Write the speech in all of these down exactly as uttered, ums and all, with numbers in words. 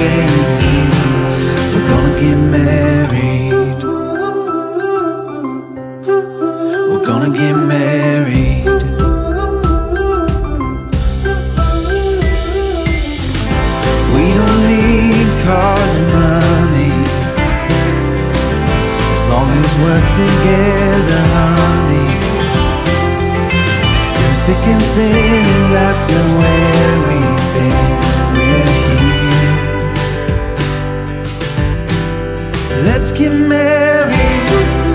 We're gonna get married. We're gonna get married. We don't need cars and money, as long as we're together, honey. Through thick and thin, after where we've been, we're here. Let's get married.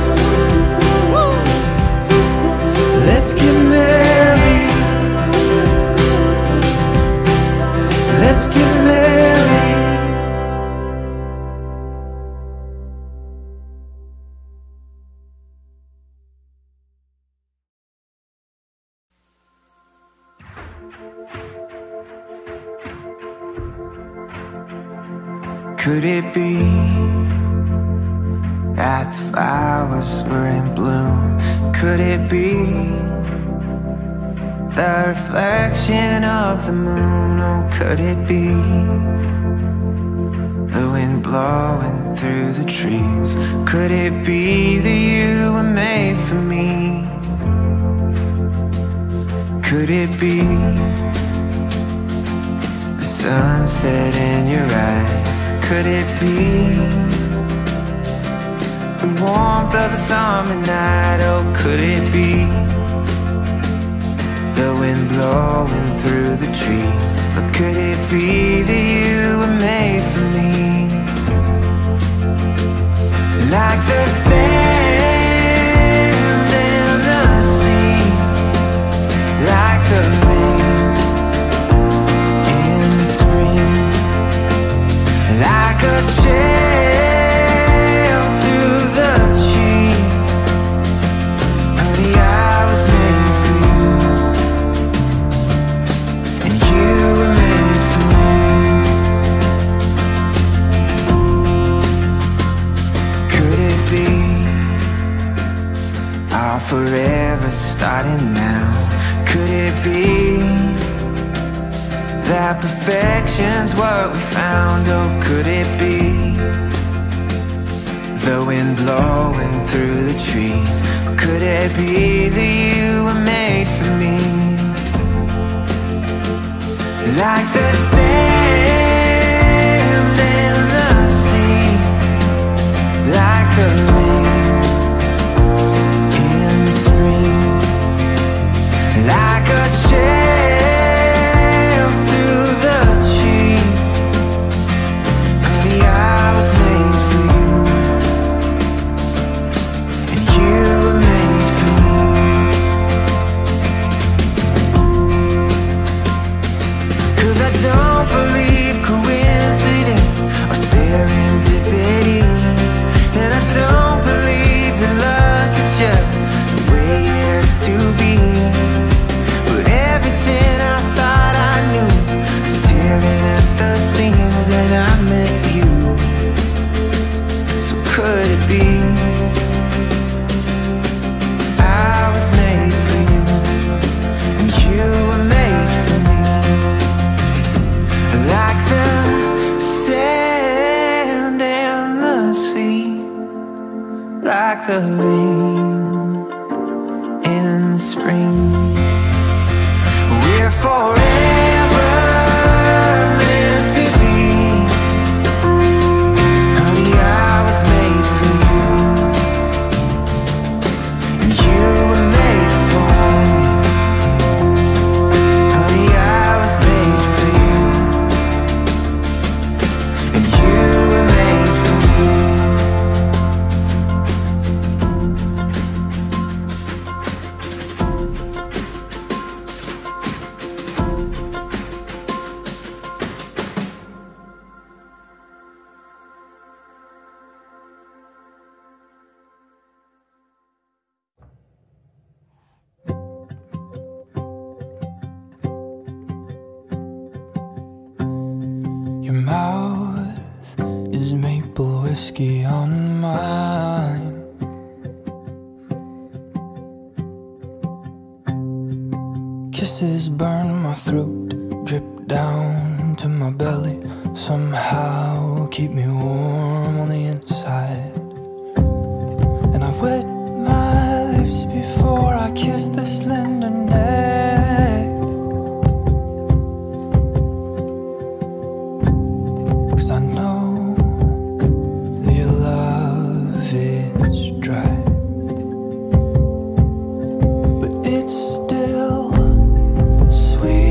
Let's get married. Let's get married. Could it be that the flowers were in bloom? Could it be the reflection of the moon? Oh, could it be the wind blowing through the trees? Could it be that you were made for me? Could it be the sunset in your eyes? Could it be the warmth of the summer night? Oh, could it be the wind blowing through the trees? Or could it be that you were made for me? Like the sand and the sea, like the rain in the spring, like a trail through the trees. Honey, I was made for you, and you were made for me. Could it be our forever starting now? Could it be that perfection's what we found? Oh, could it be the wind blowing through the trees? Or could it be that you were made for me? Like the sand and the sea, like the rain in the spring, like a trail through the trees. Honey, I was made for you, and you were made for me. Cause I don't believe coincidence or serendipity, and I don't believe that luck is just the way it has to be. But everything I thought I knew was tearing at the seams, and I met you. So could it be I was made for you, and you were made for me? Like the sand and the sea, like the rain in the spring. We're forever meant to be. Honey, I was made for you, and you were made for me. Honey, I was made for you, and you were made for me. Your mouth is maple whiskey on mine. Kisses burn my throat, drip down to my belly, somehow keep me warm on the inside. And I wet my lips before I kiss the slender neck, 'cause I know that your love is dry, but it's still sweet.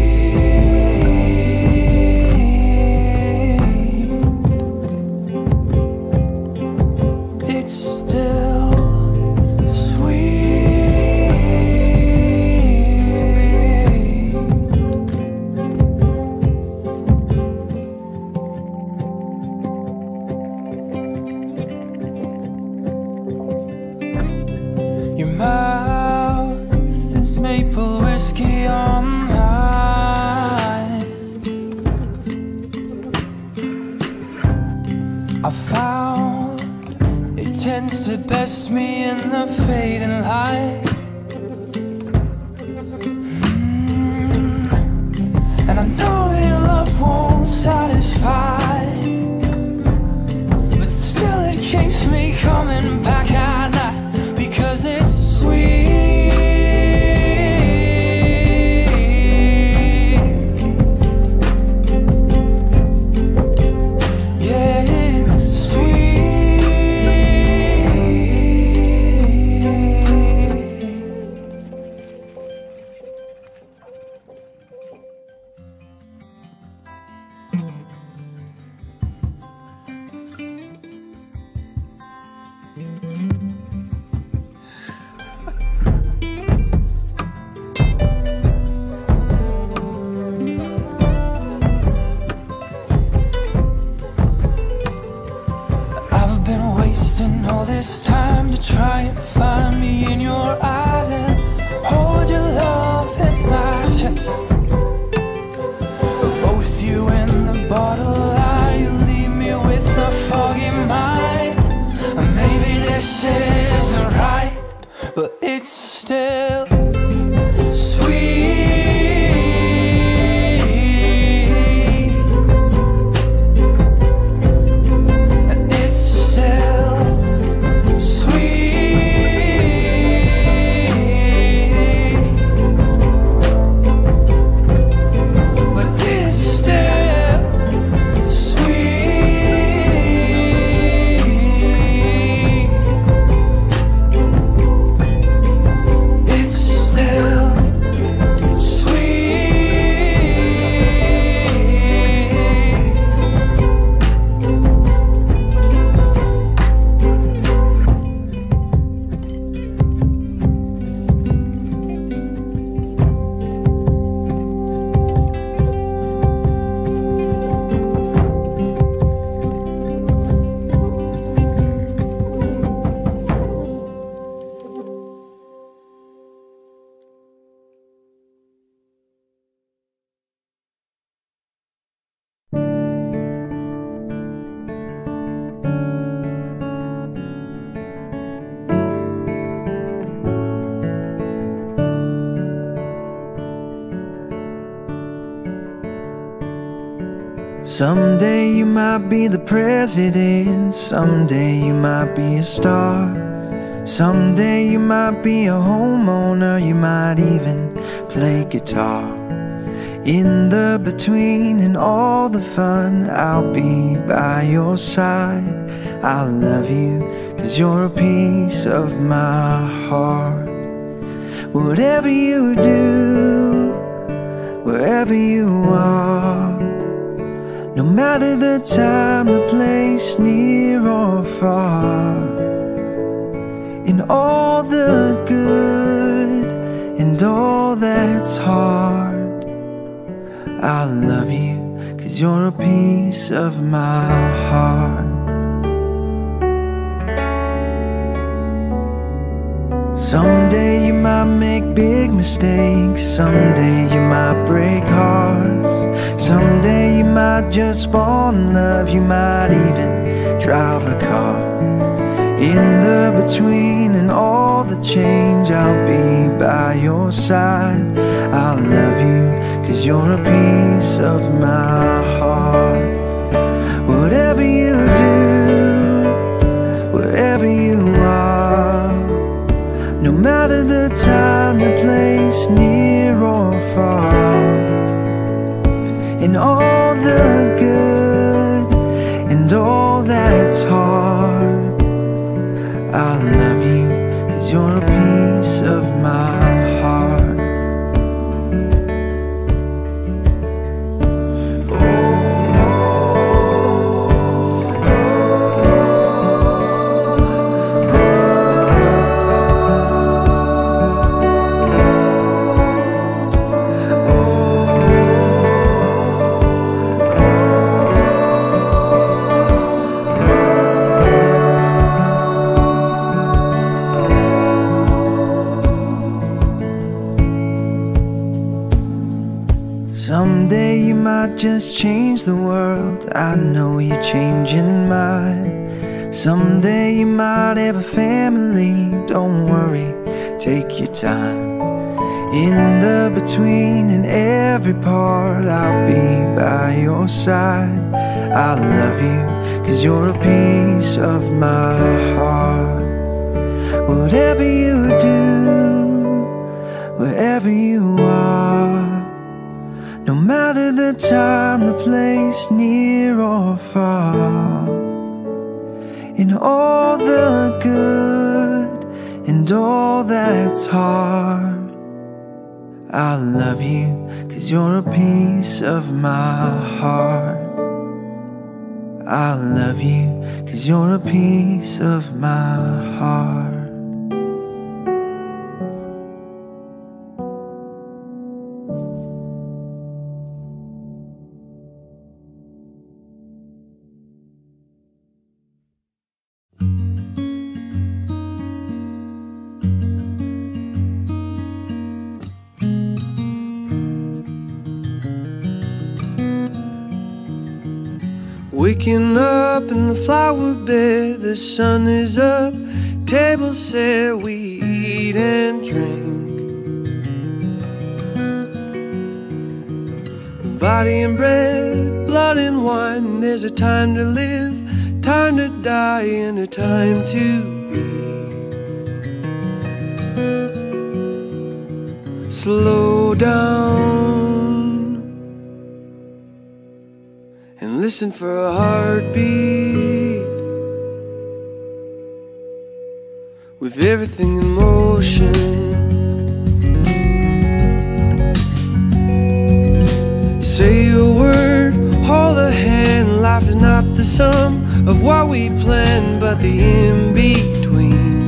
Your mouth is maple whiskey on mine. I found it tends to best me in the fading light. Mm. And I know your love won't satisfy, but still it keeps me coming back at night, because it's sweet. Yeah, it's sweet. I've been wasting all this time to try and find me in your eyes and hold your love in my chest. But both you and the bottle lie, you leave me with a foggy mind. And maybe this isn't right, but it's still sweet. It's still sweet. But it's still sweet. It's still Someday you might be the president, someday you might be a star. Someday you might be a homeowner, you might even play guitar. In the between and all the fun, I'll be by your side. I'll love you, 'cause you're a piece of my heart. Whatever you do, wherever you are, no matter the time, the place, near or far, in all the good and all that's hard, I'll love you, 'cause you're a piece of my heart. Someday you might make big mistakes, someday you might break hearts, someday you might just fall in love, you might even drive a car. In the between and all the change, I'll be by your side. I'll love you, 'cause you're a piece of my heart. could just change the world, I know you're changing mine. Someday you might have a family, don't worry, take your time. In the between and every part, I'll be by your side. I love you, cause you're a piece of my heart. Whatever you do, wherever you are, no matter the time, the place, near or far, in all the good and all that's hard, I love you, cause you're a piece of my heart. I love you, cause you're a piece of my heart. Waking up in the flower bed, the sun is up, table set, we eat and drink. Body and bread, blood and wine, there's a time to live, time to die, and a time to be. Slow down and listen for a heartbeat, with everything in motion. Say a word, hold a hand. Life is not the sum of what we plan, but the in-between.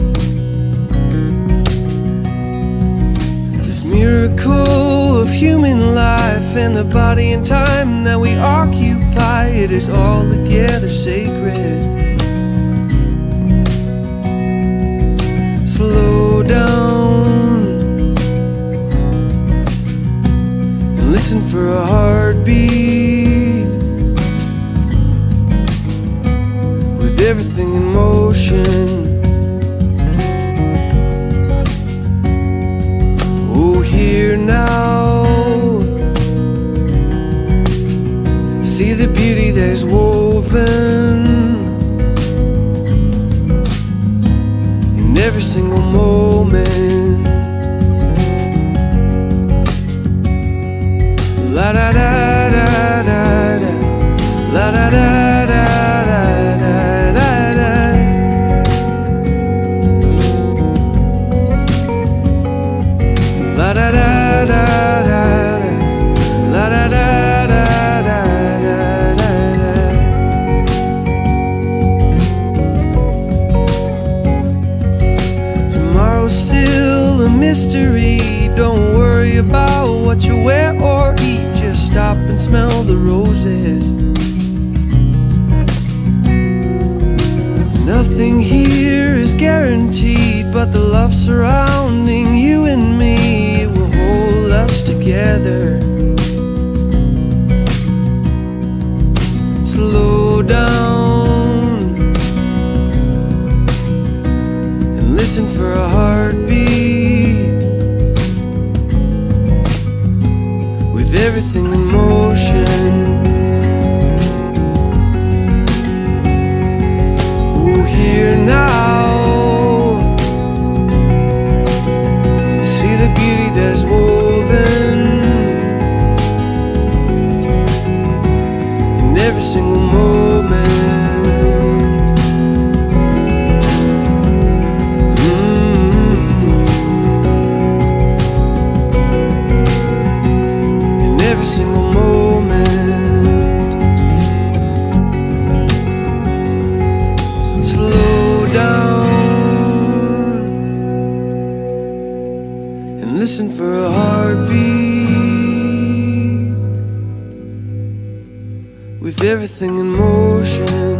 This miracle of human life and the body and time that we occupy, it is all together sacred. Slow down and listen for a heartbeat, with everything in motion. Oh, here now, see the beauty that is woven in every single moment. La da da da da da, la da da da da da da da. La da da da da da, la da da da da da da. Tomorrow's still a mystery. Don't worry about what you wear or eat, just stop and smell the roses. Nothing here is guaranteed, but the love surrounding you and me will hold us together. Slow down and listen for a heartbeat, with everything in motion. Oh, here now, see the beauty that is woven in every single moment. Every single moment. Slow down and listen for a heartbeat, with everything in motion.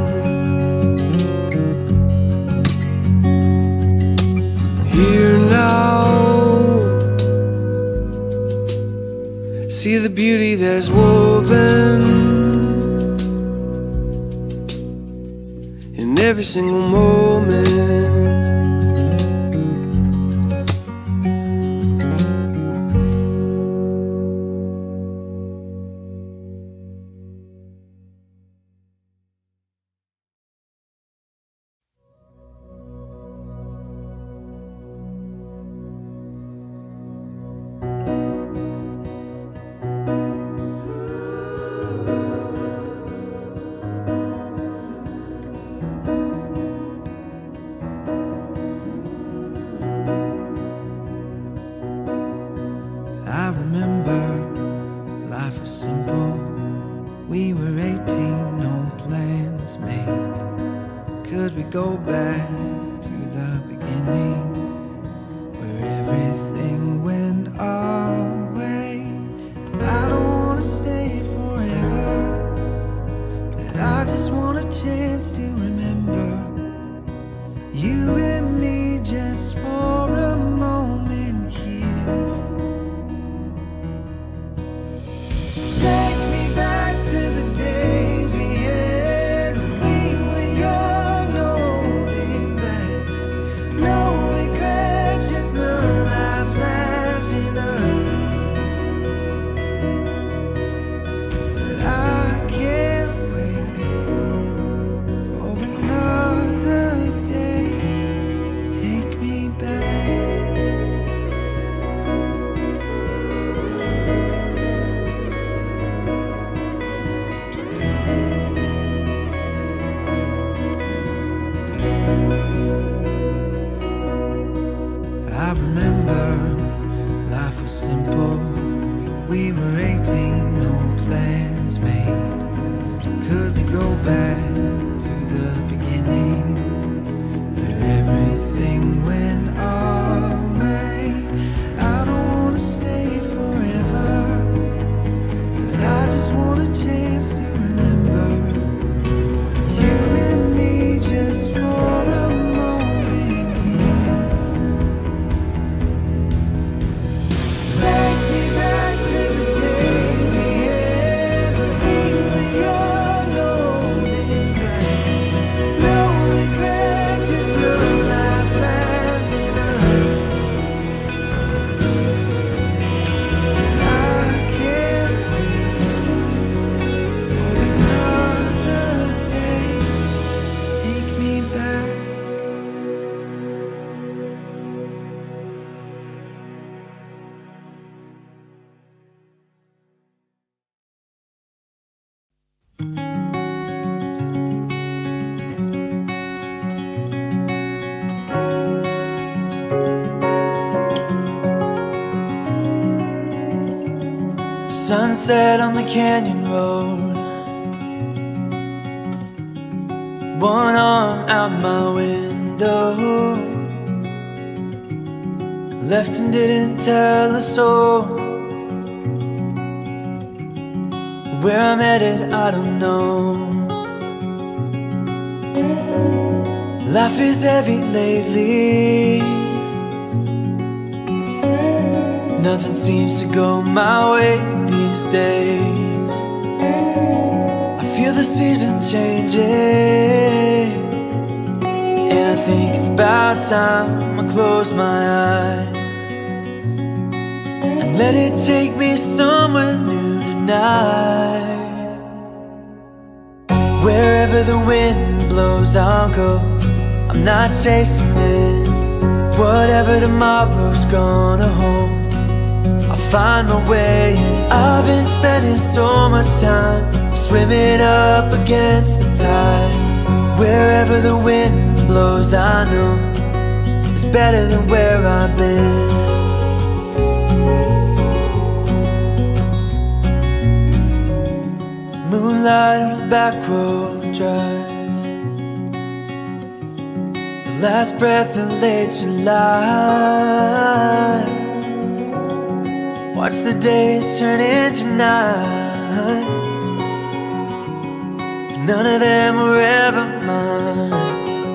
Here now, see the beauty that is woven in every single moment. I remember life was simple. We were eighteen, no plans made. Could we go back to the beginning, where everything went our way? I don't wanna stay forever, but I just want a chance to remember you and me just for a moment here. Take me back to the days we had when we were young, holding back. No regret, just love, life laughs in us. But I can't wait for another day. Take me back. I remember life was simple. We were eighteen, no plans made. Could we go back to the beginning, where everything went our way? I don't wanna stay forever, but I just want a chance to remember you and me just for a moment here. Take me back to the days we had when we were young, holding back. No regret, just love, life laughs in us. And I can't wait for another day. Take me back. Sunset on the canyon road, one arm out my window, left and didn't tell a soul. Where I'm headed, I don't know. Life is heavy lately, nothing seems to go my way these days. I feel the season changing, and I think it's about time I close my eyes and let it take me somewhere new tonight. Wherever the wind blows, I'll go. I'm not chasing it. Whatever tomorrow's gonna hold, I'll find my way. I've been spending so much time swimming up against the tide. Wherever the wind blows, I know it's better than where I've been. Moonlight on the back road drive, the last breath in late July. Watch the days turn into nights, but none of them were ever mine.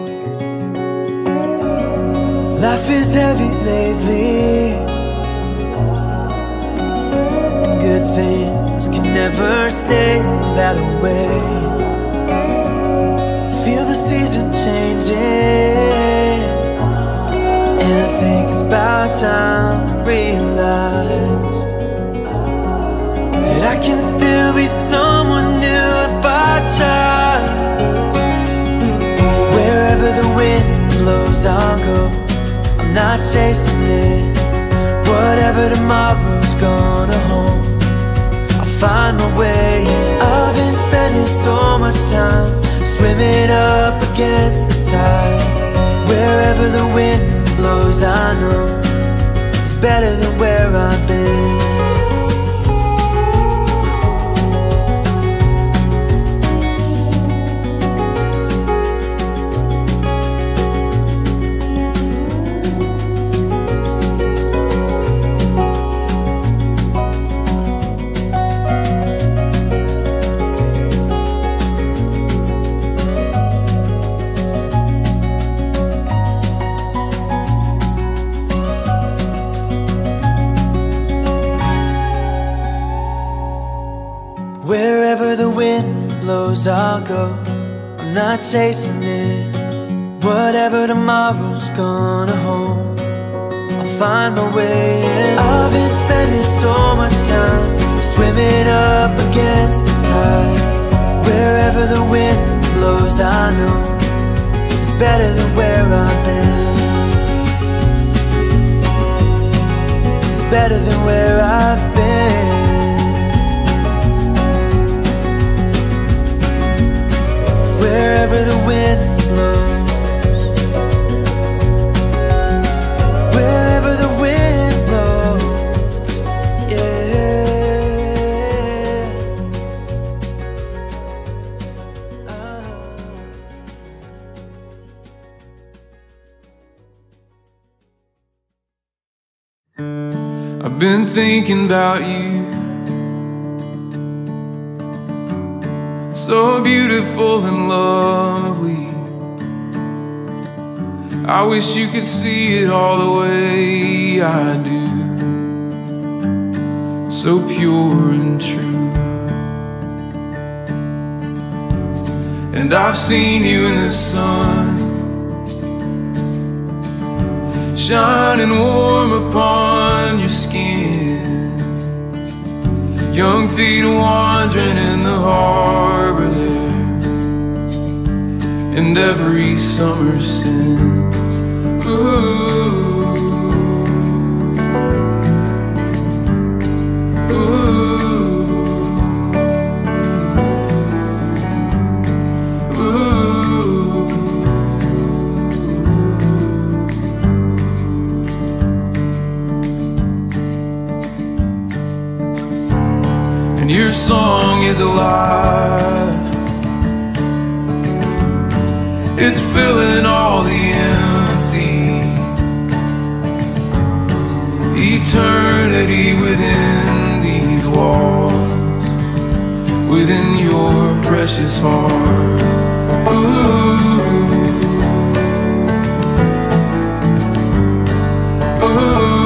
Life is heavy lately, good never stay that way. Feel the season changing, and I think it's about time to realize that I can still be someone new if I try. Wherever the wind blows, I'll go. I'm not chasing it. Whatever tomorrow's gonna hold, I'll find my way. I've been spending so much time swimming up against the tide. Wherever the wind blows, I know it's better than where I've been. Wherever the wind blows, I'll go. I'm not chasing it. Whatever tomorrow's gonna hold, I'll find my way. I've been spending so much time swimming up against the tide. Wherever the wind blows, I know it's better than where I've been. It's better than where I've been. Wherever the wind blows, wherever the wind blows, yeah. Ah. I've been thinking about you, so beautiful and lovely. I wish you could see it all the way I do, so pure and true. And I've seen you in the sun, shining warm upon your skin. Young feet wandering in the harbor there, and every summer since. Ooh, ooh, ooh. And your song is alive, it's filling all the empty. Eternity within these walls, within your precious heart. Ooh, ooh.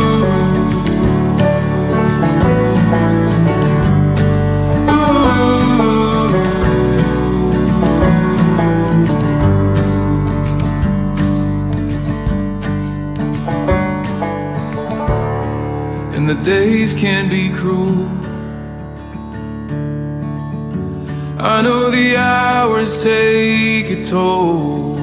The days can be cruel, I know the hours take a toll.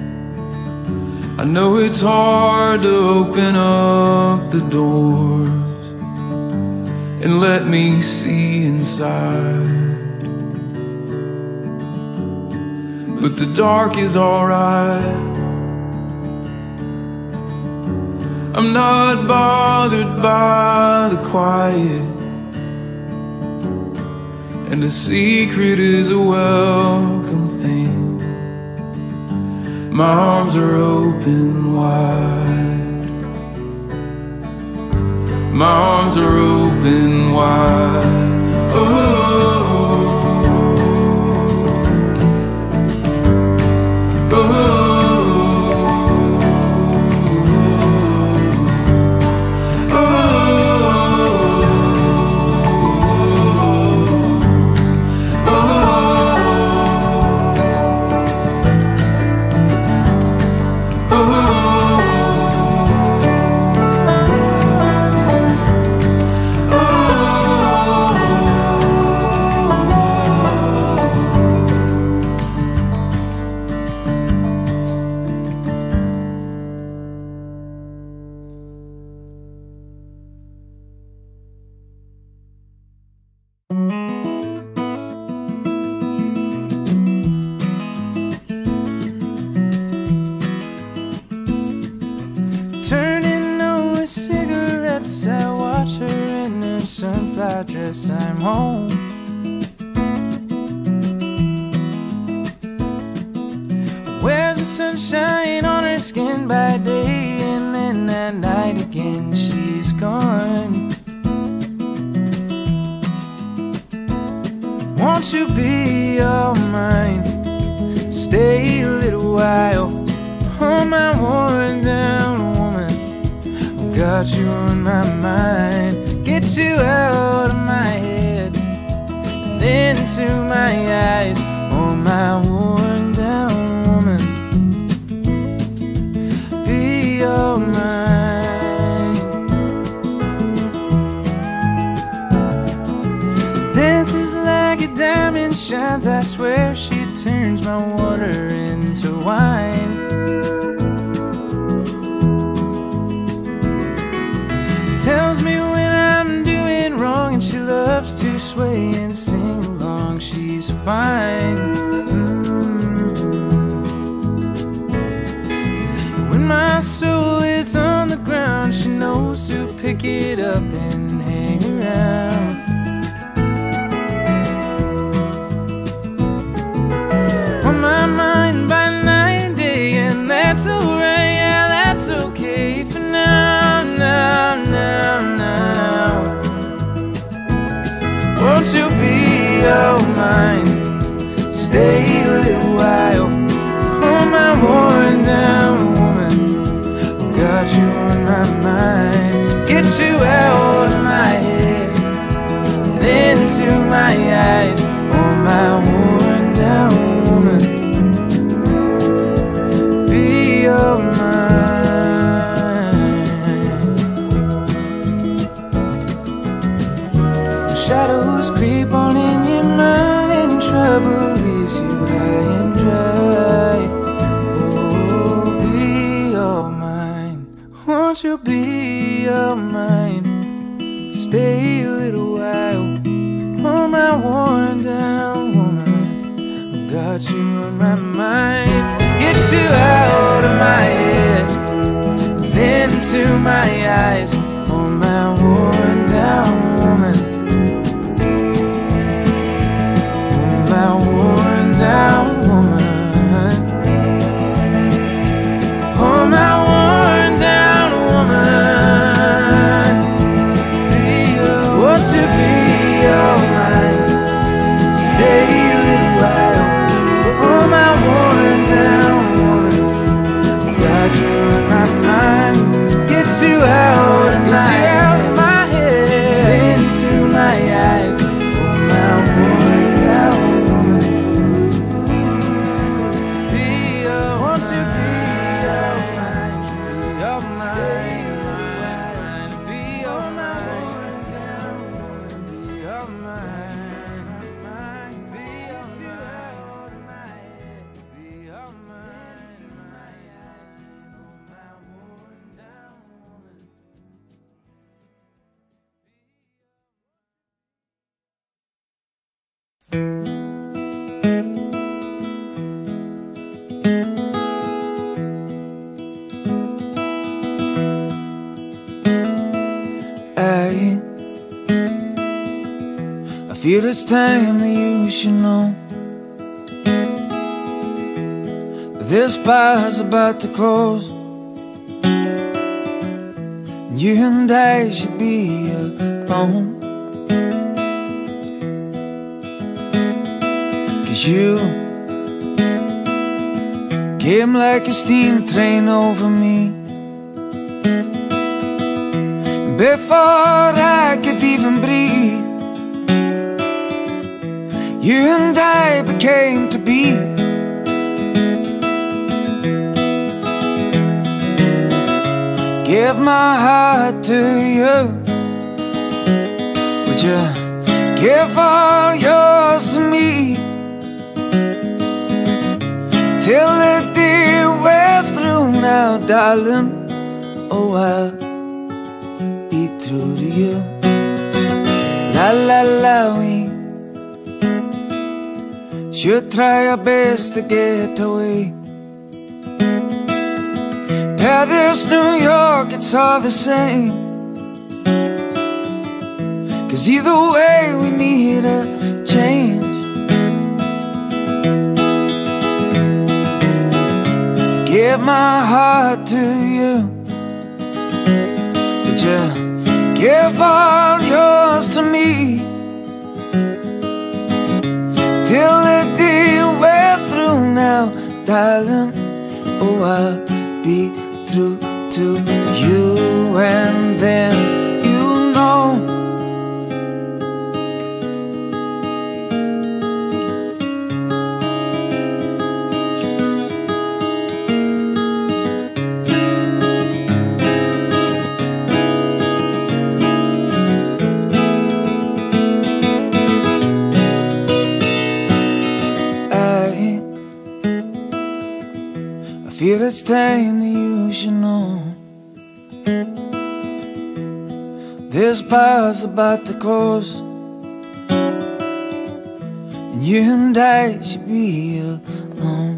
I know it's hard to open up the doors and let me see inside, but the dark is alright. I'm not bothered by the quiet, and a secret is a welcome thing. My arms are open wide, my arms are open wide. Oh, oh. Oh, address, I'm home. Where's the sunshine on her skin by day, and then that night again she's gone. Won't you be all mine? Stay a little while. Oh, my worn down woman, I've got you on my mind. Get you out of my head and into my eyes. Oh, my worn down woman, be all mine. Dances like a diamond shines, I swear she turns my water into wine. Tells me when I'm doing wrong, and she loves to sway and sing along. She's fine. Mm-hmm. When my soul is on the ground, she knows to pick it up and hang around. On my mind by night and day, and that's alright, yeah, that's okay for now, now, now, now. Won't you be all mine? Stay a little while. Oh, my worn down woman, I've got you on my mind. Get you out of my head and into my eyes. Oh, my worn down woman, be all mine. Shadows creep on in your mind, and trouble leaves you high and dry. Oh, be all mine. Won't you be all mine? Stay a little while. Oh, my worn down woman, I've got you on my mind. Get you out of my head and into my eyes. Oh, my worn down woman, my worn down woman. Oh, my worn down woman, be all, won't you be all mine? Stay a little while. Oh, my worn down woman, got you on my mind. Get you out of my head, into my eyes. Oh, my worn down woman, be all, won't you be all mine? Be all mine, be all mine, be all mine, be all mine, be all mine. I, I feel it's time that you should know this bar's about to close. You and I should be alone, 'cause you came like a steam train over me before I could even breathe. You and I became to be. Give my heart to you. Would you give all yours to me? Till the day wears through now, darling. Oh, I'll be true to you. La la la, we should try our best to get away. Paris, New York, it's all the same. 'Cause 'cause either way we need a change. Give my heart to you, would you give all yours to me? Till the day we're through now, darling, oh, I'll be through to you, and then you know I feel it's time that you should know this bar's about to close, and you and I should be alone.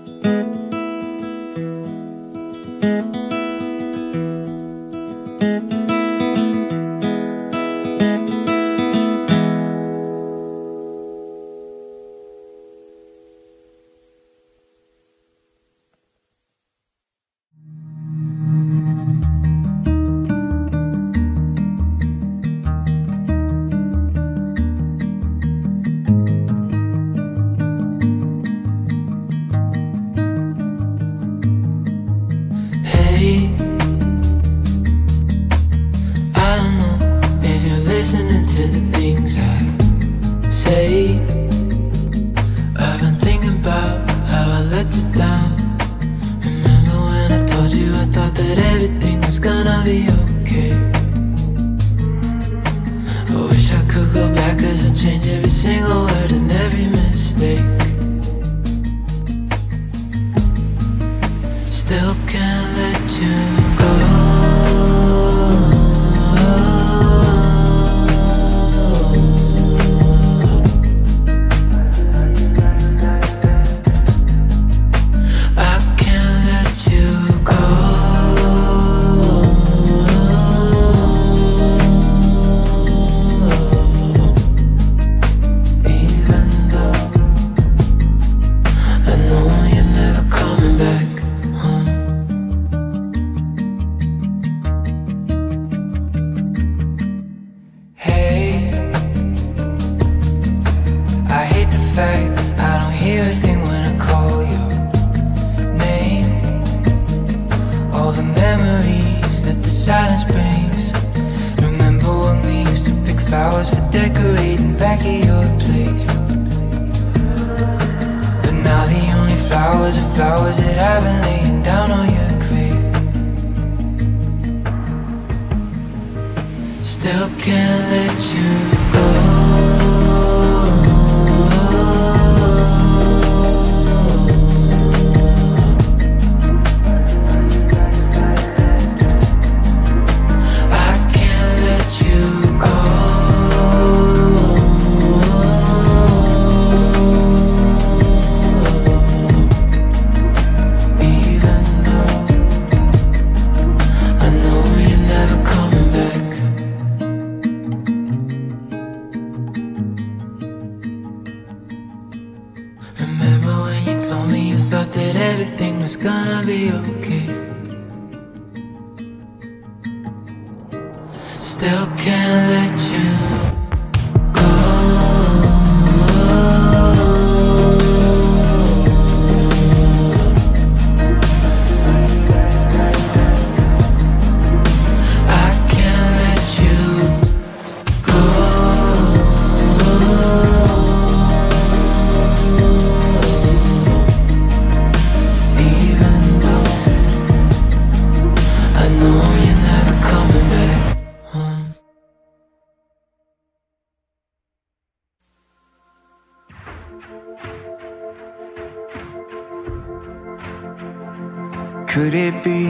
Could it be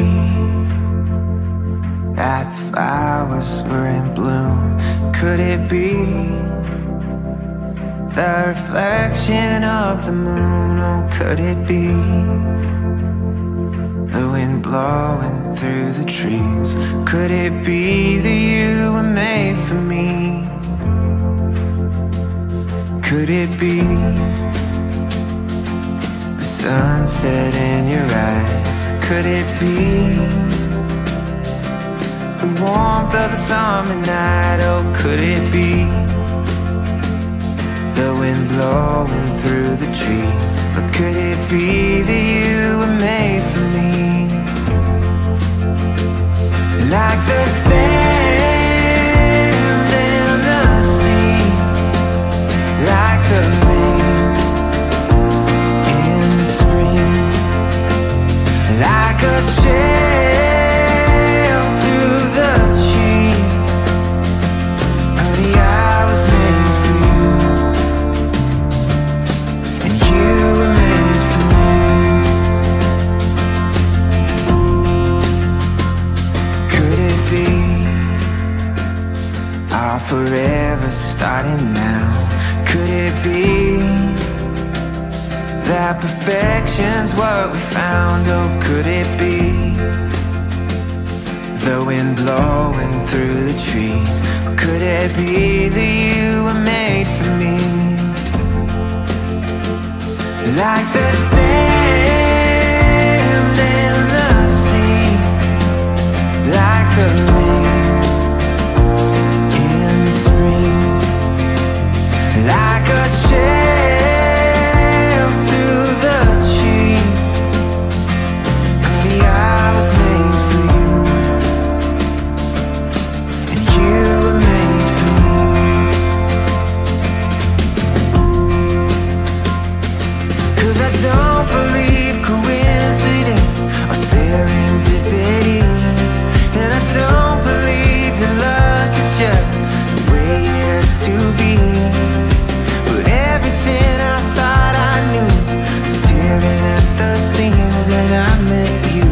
that the flowers were in bloom? Could it be the reflection of the moon? Oh, could it be the wind blowing through the trees? Could it be that you were made for me? could it be the sunset in your eyes? Could it be the warmth of the summer night? Oh, could it be the wind blowing through the trees? Or could it be that you were made for me? Like the sand in the sea, like the rain in spring, like a trail through the trees. Honey, I was made for you, and you were made for me. Could it be our forever starting now? Could it be that perfection's what we found? Oh, could it be the wind blowing through the trees? Or could it be that you were made for me? Like the sand in the sea, like the rain in spring, like a trail through the trees. Honey, I was made for you, and you were made for me. Cause I don't believe coincidence or serendipity, and I don't believe that luck is just the way it has to be. But everything I thought I knew was tearing at the seams, and I met you.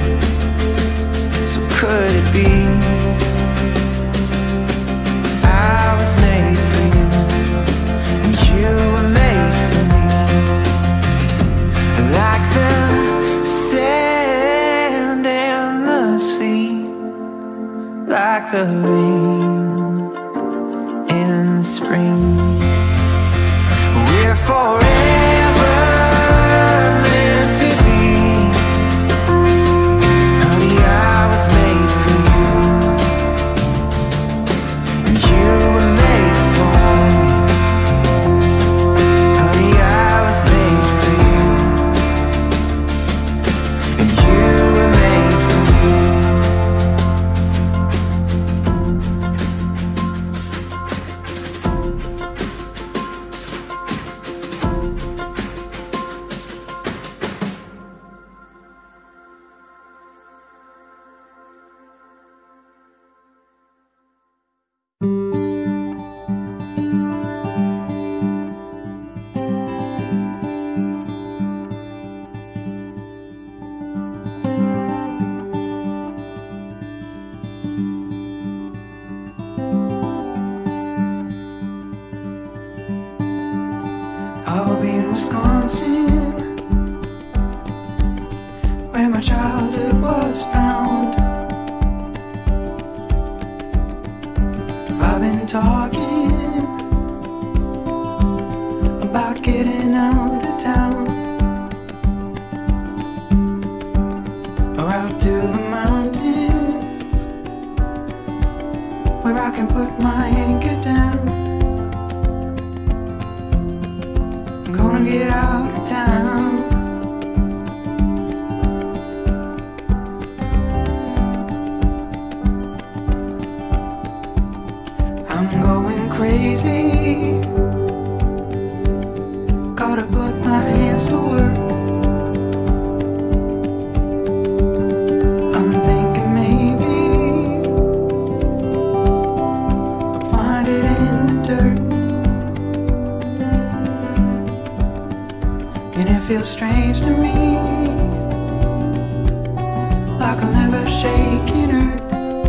So could it be I was made for you, and you were made for me? Like the sand and the sea, like the rain in spring. We're forever meant to be. Honey, I was made for you, and you were made for me. Honey, I was made for you, and you were made for me. I'll be in Wisconsin, where my childhood was found. I've been talking about getting out of town, or out to the mountains, where I can put my anchor down. Gonna get out of town. I'm going crazy. Gotta put my hands to work. I'm thinking maybe I'll find it in the dirt. And it feels strange to me, like I'll never shake in earth.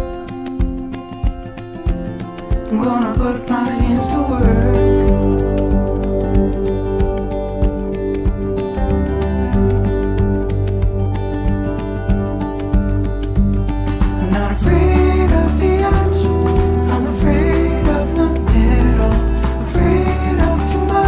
I'm gonna put my hands to work. I'm not afraid of the edge, I'm afraid of the middle, afraid of tomorrow.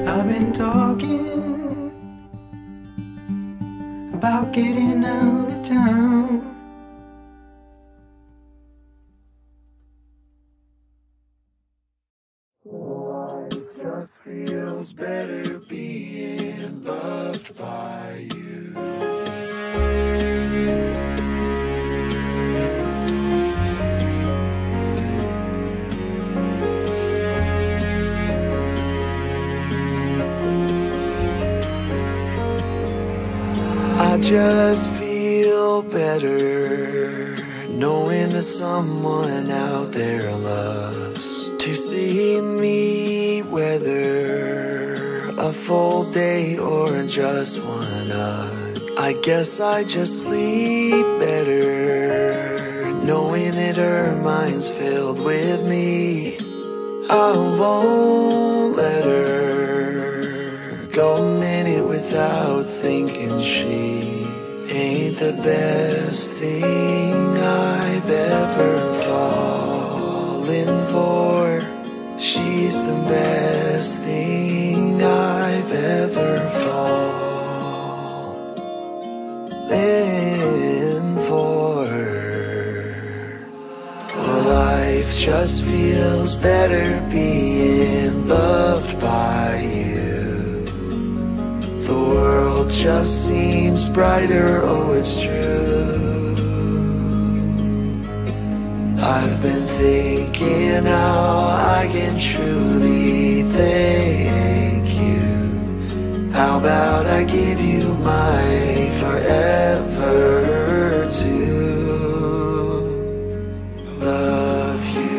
I've been talking about getting out of town. Life just feels better being loved by you. I just feel better knowing that someone out there loves to see me, whether a full day or just one hug. I guess I just sleep better knowing that her mind's filled with me. I won't let her go a minute without thinking she ain't the best thing I've ever fallen for. She's the best thing I've ever fallen for. Well, life just feels better being loved by you. The world just seems brighter, oh it's true. I've been thinking how I can truly thank you. How about I give you my forever too? Love you.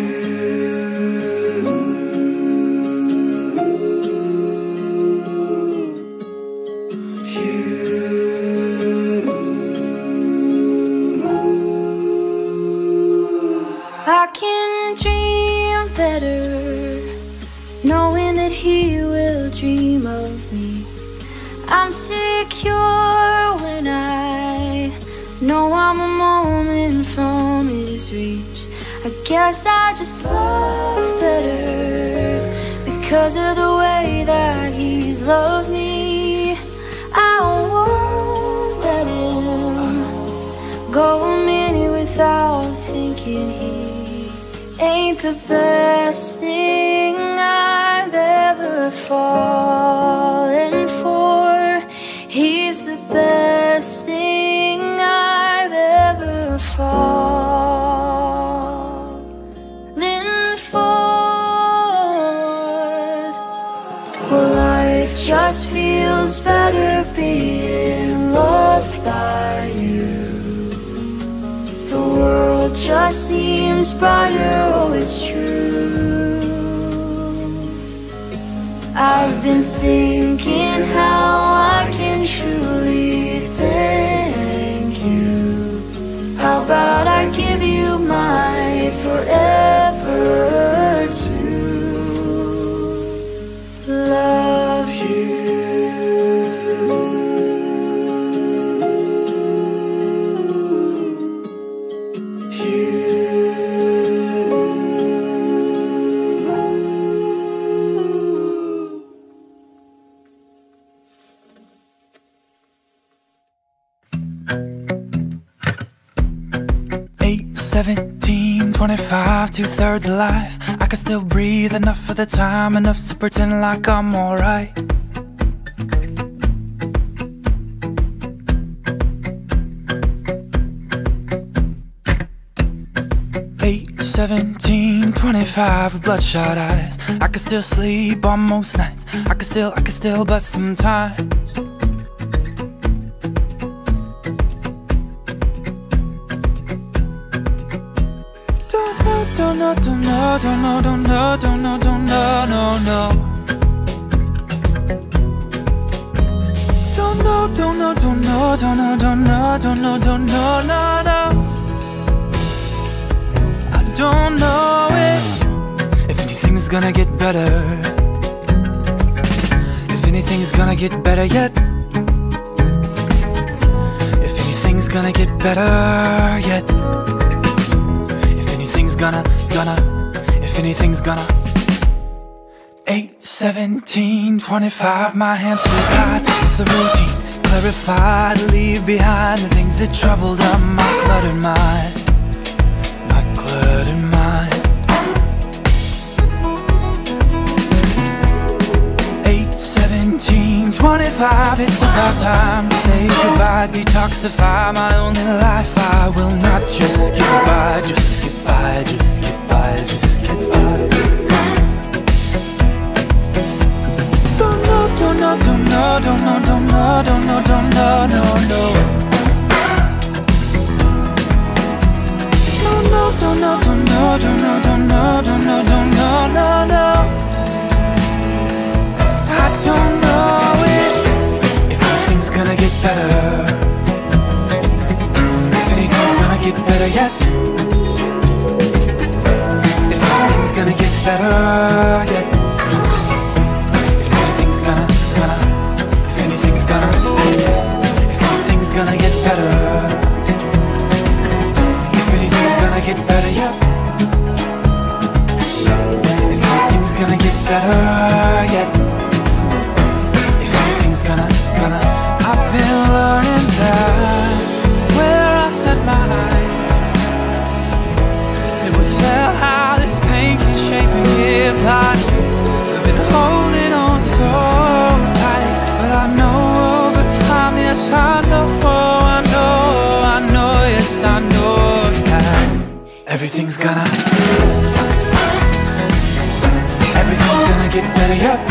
I can dream better knowing that he will dream of me. I'm secure when I know I'm a moment from his reach. I guess I just love better because of the way that he's loved me. I won't let him go a minute without thinking he ain't the best thing I've ever fallen for. He's the best thing I've ever fallen for. Well, life just feels better being loved by you. The world just seems brighter, oh it's true. I've been thinking how I can truly thank you. How about I give you my forever too? Love you. seventeen, twenty-five, two-thirds alive. I can still breathe enough of the time, enough to pretend like I'm alright. eight, seventeen, twenty-five with bloodshot eyes. I can still sleep on most nights. I can still, I can still, but sometimes don't know, don't know, don't know, don't know, don't know, don't know, no, no. Don't know, don't know, don't know, don't know, don't know, don't know, don't know, no, no. I don't know if if anything's gonna get better. If anything's gonna get better yet. If anything's gonna get better yet. Gonna, gonna, if anything's gonna. Eight, seventeen, twenty-five, my hands are tied. It's the routine, clarified, leave behind the things that troubled up my cluttered mind. My cluttered mind. Eight, seventeen, twenty-five, it's about time to say goodbye, detoxify my only life. I will not just get by, just get by, just get by, just get by. Don't know, don't know, don't know, don't know, don't know, don't know, don't know, no, no. Don't know, don't know, don't know, don't know, don't know, don't know, don't know, no, no. I don't know it. If anything's gonna get better, if anything's gonna get better yet, if anything's gonna get better yet, if anything's gonna, gonna, if anything's gonna, if anything's gonna get better, if anything's gonna get better yet, if anything's gonna get better yet. Gonna, gonna, I've been learning that's where I set my eyes. It will tell how this pain can shape and give life. I've been holding on so tight, but I know over time, yes I know, I know, I know, yes I know that everything's gonna, everything's gonna get better, yeah.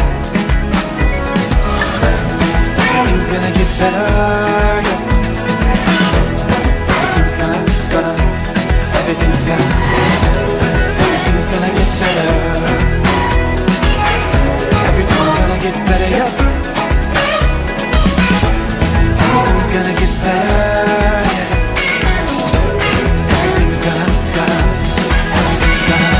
Everything's gonna get better, yeah. Everything's gonna, gonna, everything's gonna, everything's gonna get better. Everything's gonna get better, yeah. Everything's gonna get better, yeah. Everything's gonna, gonna, everything's gonna.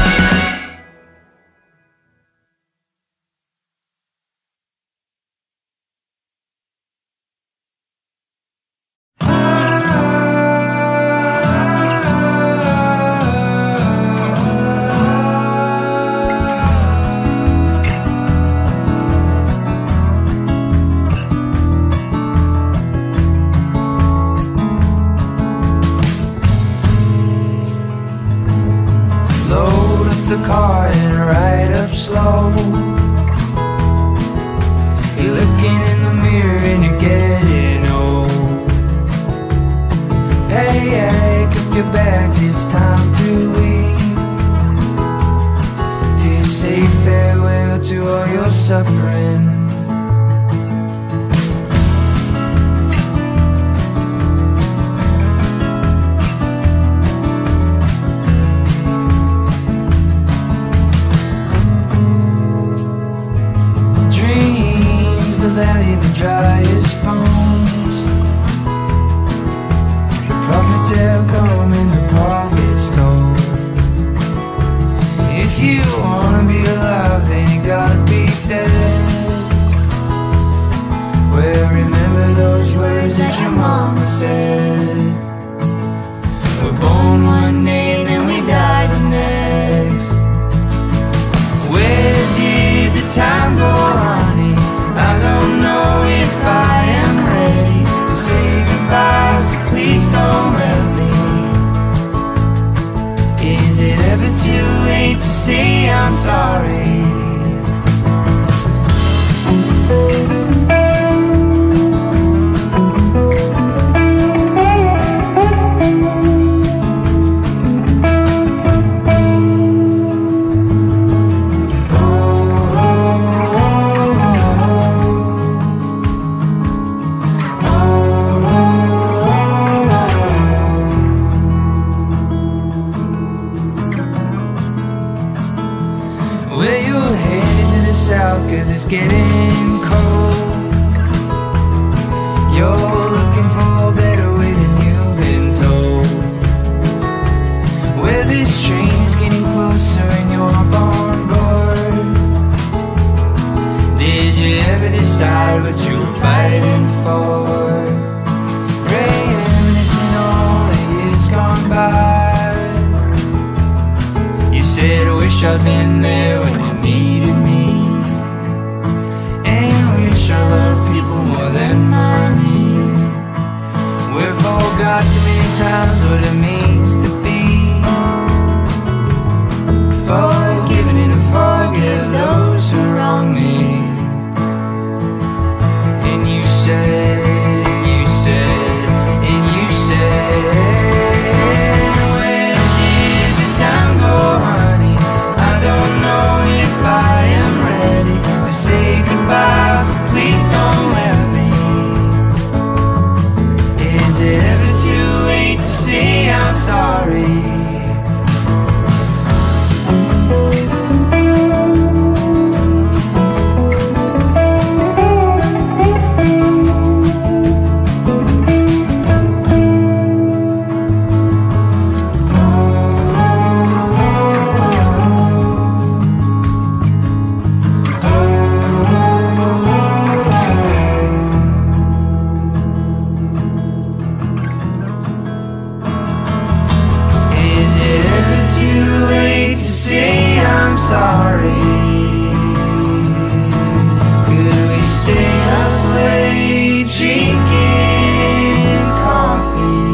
The car and ride up slow. You're looking in the mirror and you're getting old. Hey, hey, pick up your bags, it's time to leave, to say farewell to all your suffering. The valley of the driest bones. The prophets have come and the prophets told. If you wanna be alive, then you gotta be dead. Well, remember those words that your mama said. We're born one day and then we die the next. Where did the time go, honey? I don't know if I am ready to say goodbye, so please don't let me. Is it ever too late to say I'm sorry? Well, you're headed to the south cause it's getting cold. You're looking for a better way than you've been told. Well, this train is getting closer and you're up on board. Did you ever decide what you were fighting for? Reminiscing all the years gone by. You said, I wish I'd been there when you needed me. what it means to be forgiven and to forgive those who wrong me. And you said, you said, and you said, when did the time go, honey? I don't know if I am ready to say goodbye, so please don't let me. Is it ever too late to say I'm sorry? Sorry, could we stay up late drinking coffee?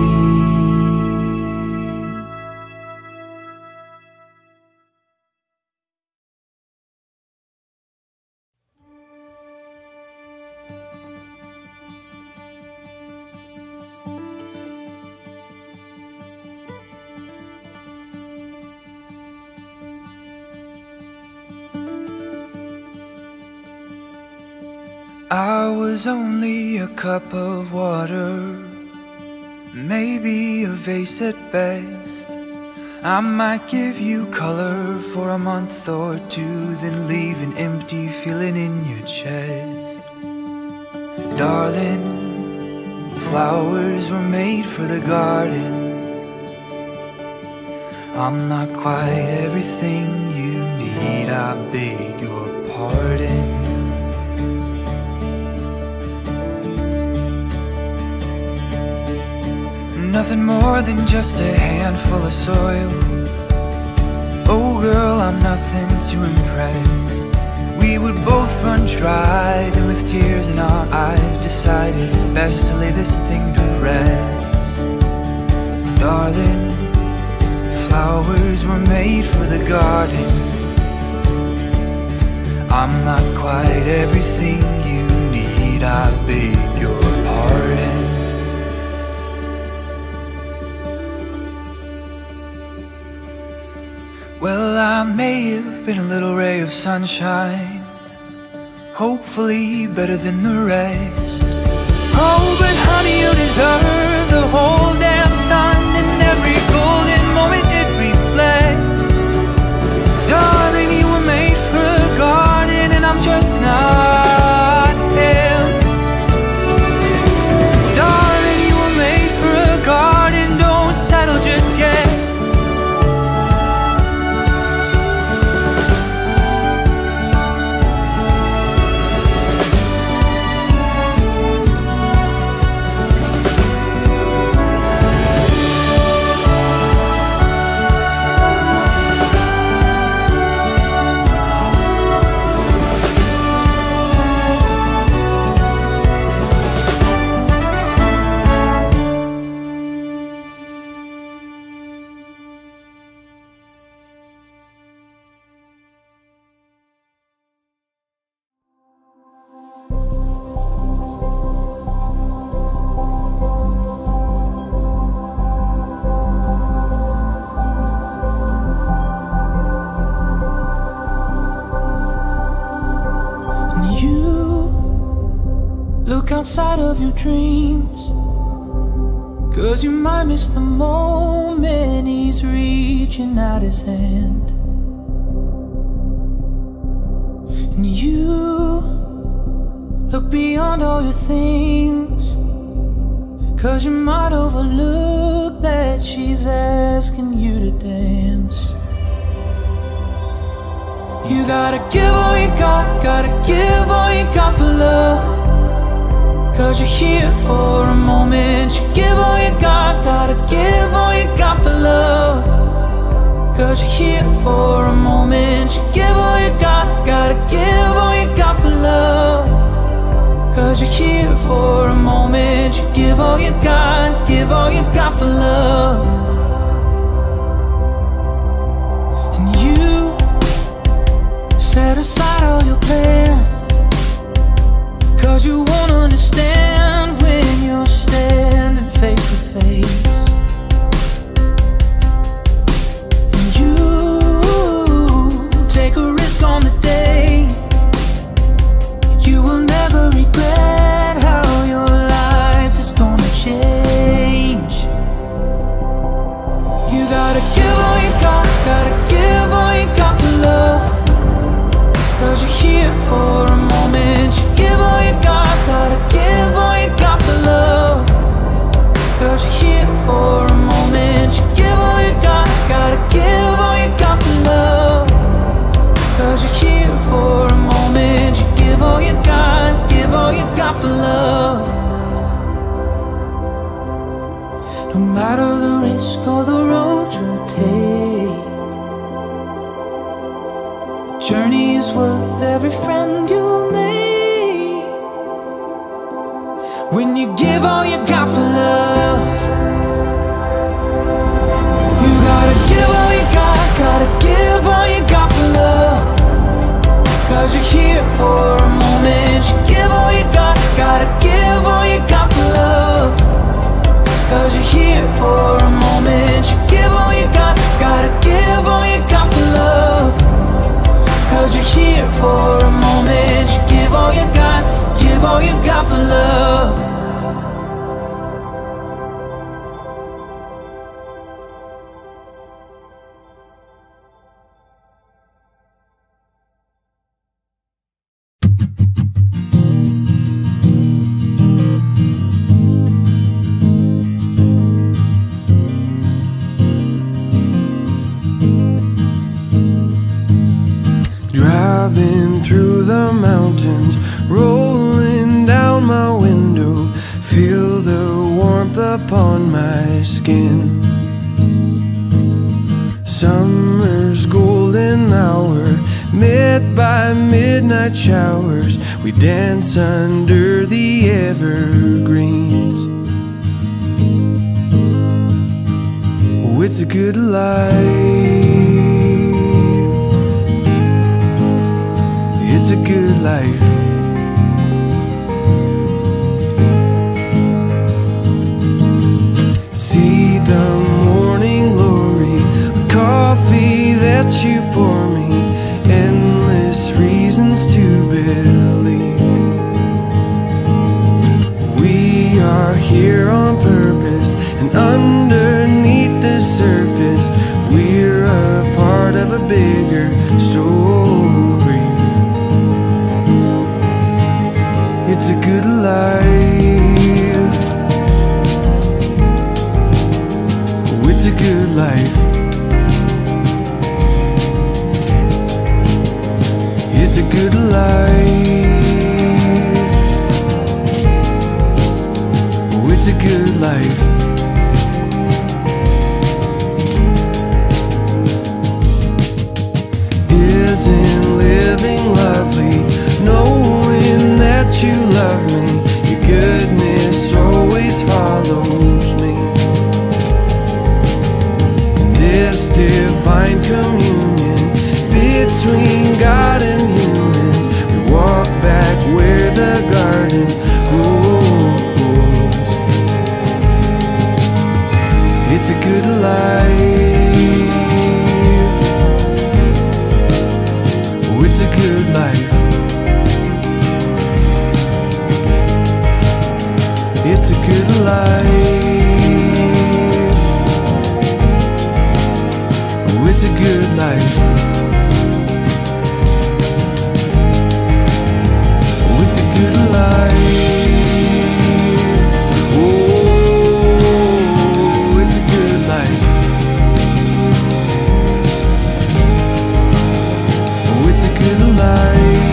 I was only a cup of water, maybe a vase at best. I might give you color for a month or two, then leave an empty feeling in your chest. Darling, flowers were made for the garden. I'm not quite everything you need, I beg your pardon. Nothing more than just a handful of soil. Oh girl, I'm nothing to impress. We would both run dry, then with tears in our eyes decide it's best to lay this thing to rest. Darling, flowers were made for the garden. I'm not quite everything you need, I beg your pardon. Well, I may have been a little ray of sunshine, hopefully better than the rest. Oh, but honey, you deserve the whole damn sun and every golden moment it reflects. Darling, you were made for a garden and I'm just not him. Darling, you were made for a garden, don't settle just yet. Outside of your dreams, 'cause you might miss the moment he's reaching out his hand. And you look beyond all your things, 'cause you might overlook that she's asking you to dance. You gotta give all you got, gotta give all you got for love, 'cause you're here for a moment. You give all you got, gotta give all you got for love, 'cause you're here for a moment. You give all you got, gotta give all you got for love, 'cause you're here for a moment. You give all you got, give all you got for love. or the road you'll take. The journey is worth every friend you make. When you give all you got for love, you gotta give all you got, gotta give all you got for love. Cause you're here for a moment, you give all you got, gotta give all you got for love. Cause you're here for a moment, you give all you got, gotta give all you got for love. Cause you're here for a moment, you give all you got, give all you got for love. Driving through the mountains, rolling down my window, feel the warmth upon my skin. Summer's golden hour, met by midnight showers, we dance under the evergreens. Oh, it's a good life. It's a good life. See the morning glory with coffee that you pour me, endless reasons to believe. We are here on purpose, and underneath the surface, we're a part of a bigger story. It's a good life. Oh, it's a good life. It's a good life. Oh, it's a good life. Isn't living lovely, knowing that you love me, your goodness always follows me. This divine communion between God and humans, we walk back where the garden grows. It's a good life. Oh, it's a good life. It's a good life. Oh, it's a good life. Oh, it's a good life. Oh, it's a good life. Oh, it's a good life.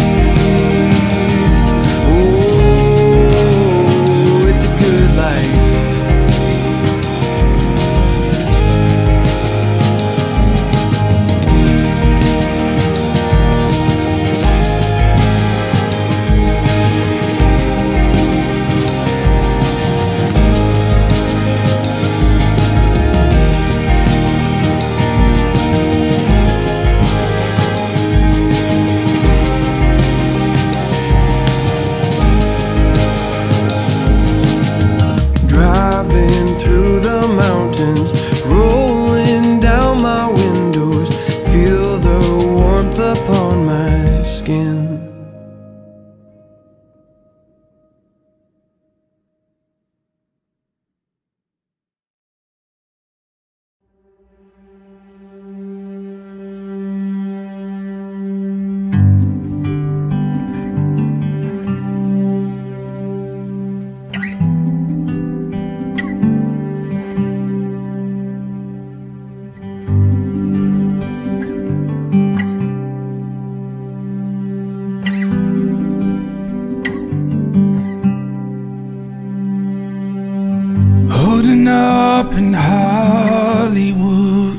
Holding up in Harlem, Hollywood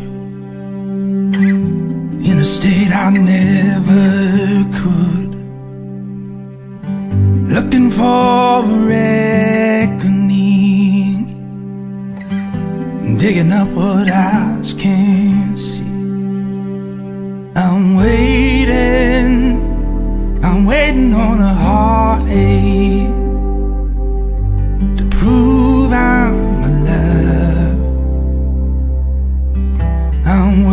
in a state I never could, looking for a reckoning, digging up what eyes can't see. I'm waiting, I'm waiting on a heartache to prove I'm alive. I'm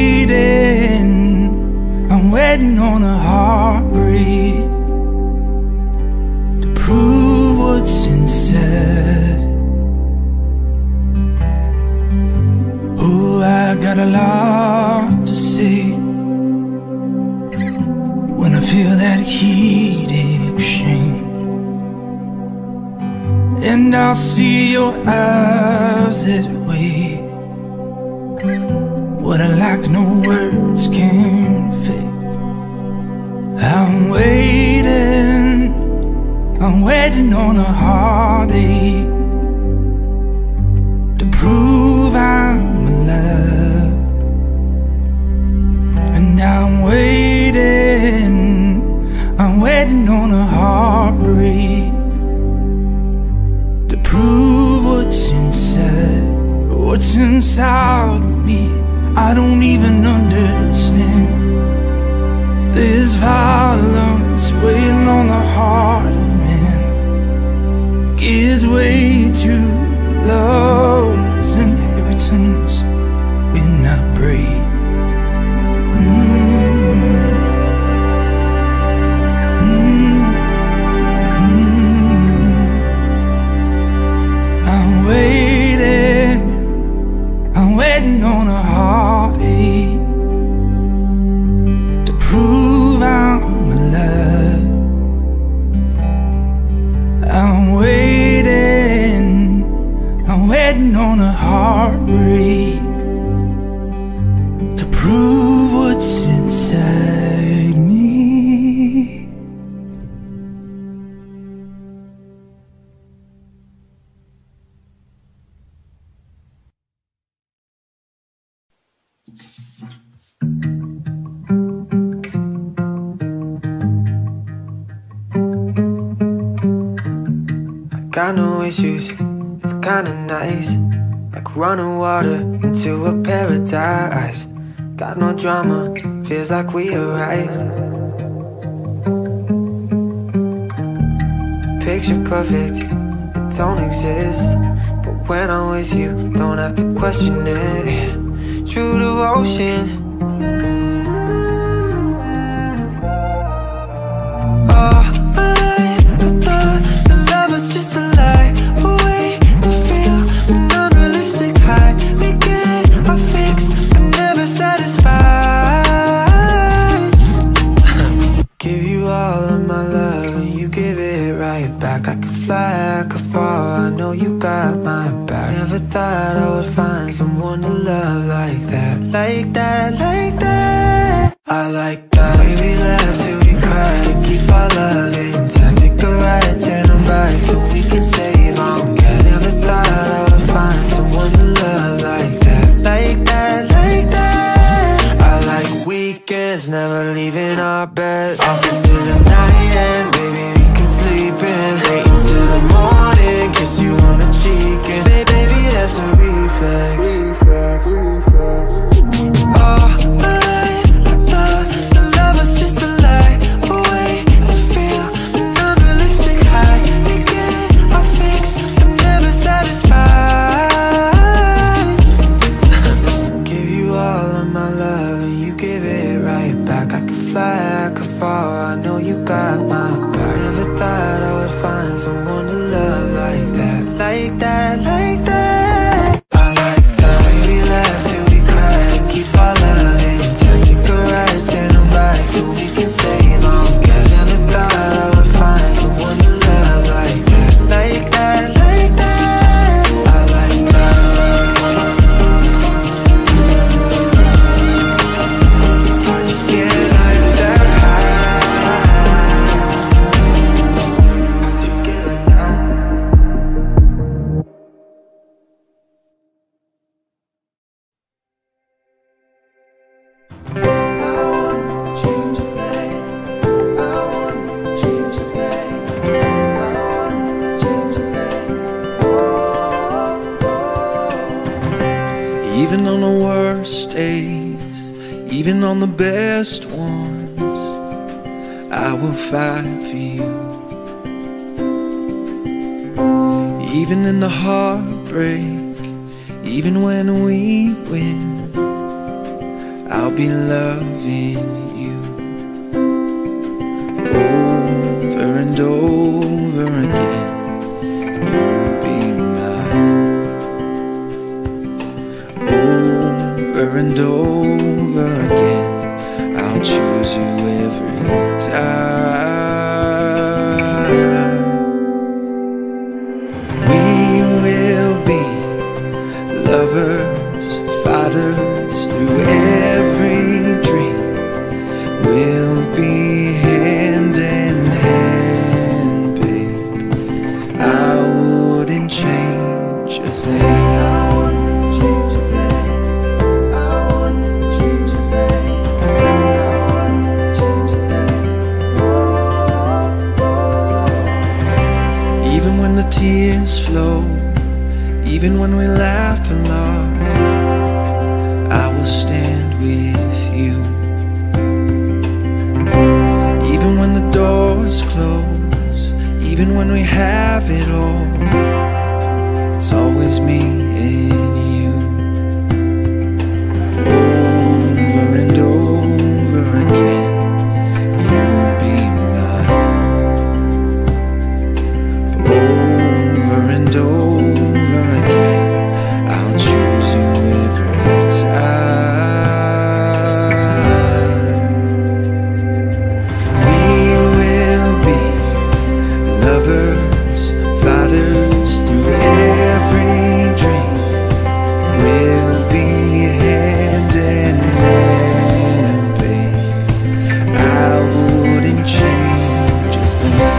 waiting, I'm waiting on a heartbreak to prove what's inside. Oh, I got a lot to say when I feel that heat exchange, and I'll see your eyes that way. What I like, no words can fake. I'm waiting, I'm waiting on a heartache to prove I'm alive. And I'm waiting, I'm waiting on a heartbreak to prove what's inside. What's inside of me, I don't even understand. There's violence waiting on the heart of man, gives way to love's inheritance when I break. I'm waiting, I'm waiting on a heartache to prove I'm alive. I'm waiting, I'm waiting on a heartbreak to prove what's inside me. Got no issues, it's kinda nice, like running water into a paradise. Got no drama, feels like we arrived. Picture perfect, it don't exist, but when I'm with you, don't have to question it. True devotion. I could fly, I could fall, I know you got my back. Never thought I would find someone to love like that. Like that, like that. I like that. Way we laugh till we cry to keep our love intact. Take a ride, turn them back so we can save on gas. Never thought I would find someone to love like that. Like that, like that. I like weekends, never leaving our bed. Office till the night ends, baby, we can sleep in. Late into the morning, kiss you on the cheek, and hey, baby, that's a reflex. Oh, my life, I thought the love was just a lie, a way to feel an unrealistic high. We get our fix, but never satisfied. Give you all of my love, and you give it right back. I could fly, I could fall, I know you got my back. Never thought I would find someone to love like that. Like that, like that. I like that. We laugh till we cry and keep our love intact. Take a ride, turn them back so we can save on gas. Never thought I would find someone to love like that. Like that, like that. I like that. How'd you get like that high? How'd you get like that? Even on the worst days, even on the best ones, I will fight for you. Even in the heartbreak, even when we win, I'll be loving you. Over and over again, you'll be mine. Over and over again, I'll choose you every time. We will be lovers, fighters through every dream. We'll be hand in hand, babe. I wouldn't change a thing. I wouldn't change a thing. I wouldn't change a thing. I wouldn't change a thing. Oh, oh. Even when the tears flow, even when we laugh a lot, I will stand with you. Even when the doors close, even when we have it all, it's always me and you. Over and over again, you'll be mine. Over and over again, I'll choose you every time. We will be lovers, fighters through every dream. We'll be hand in hand, babe. I wouldn't change a thing.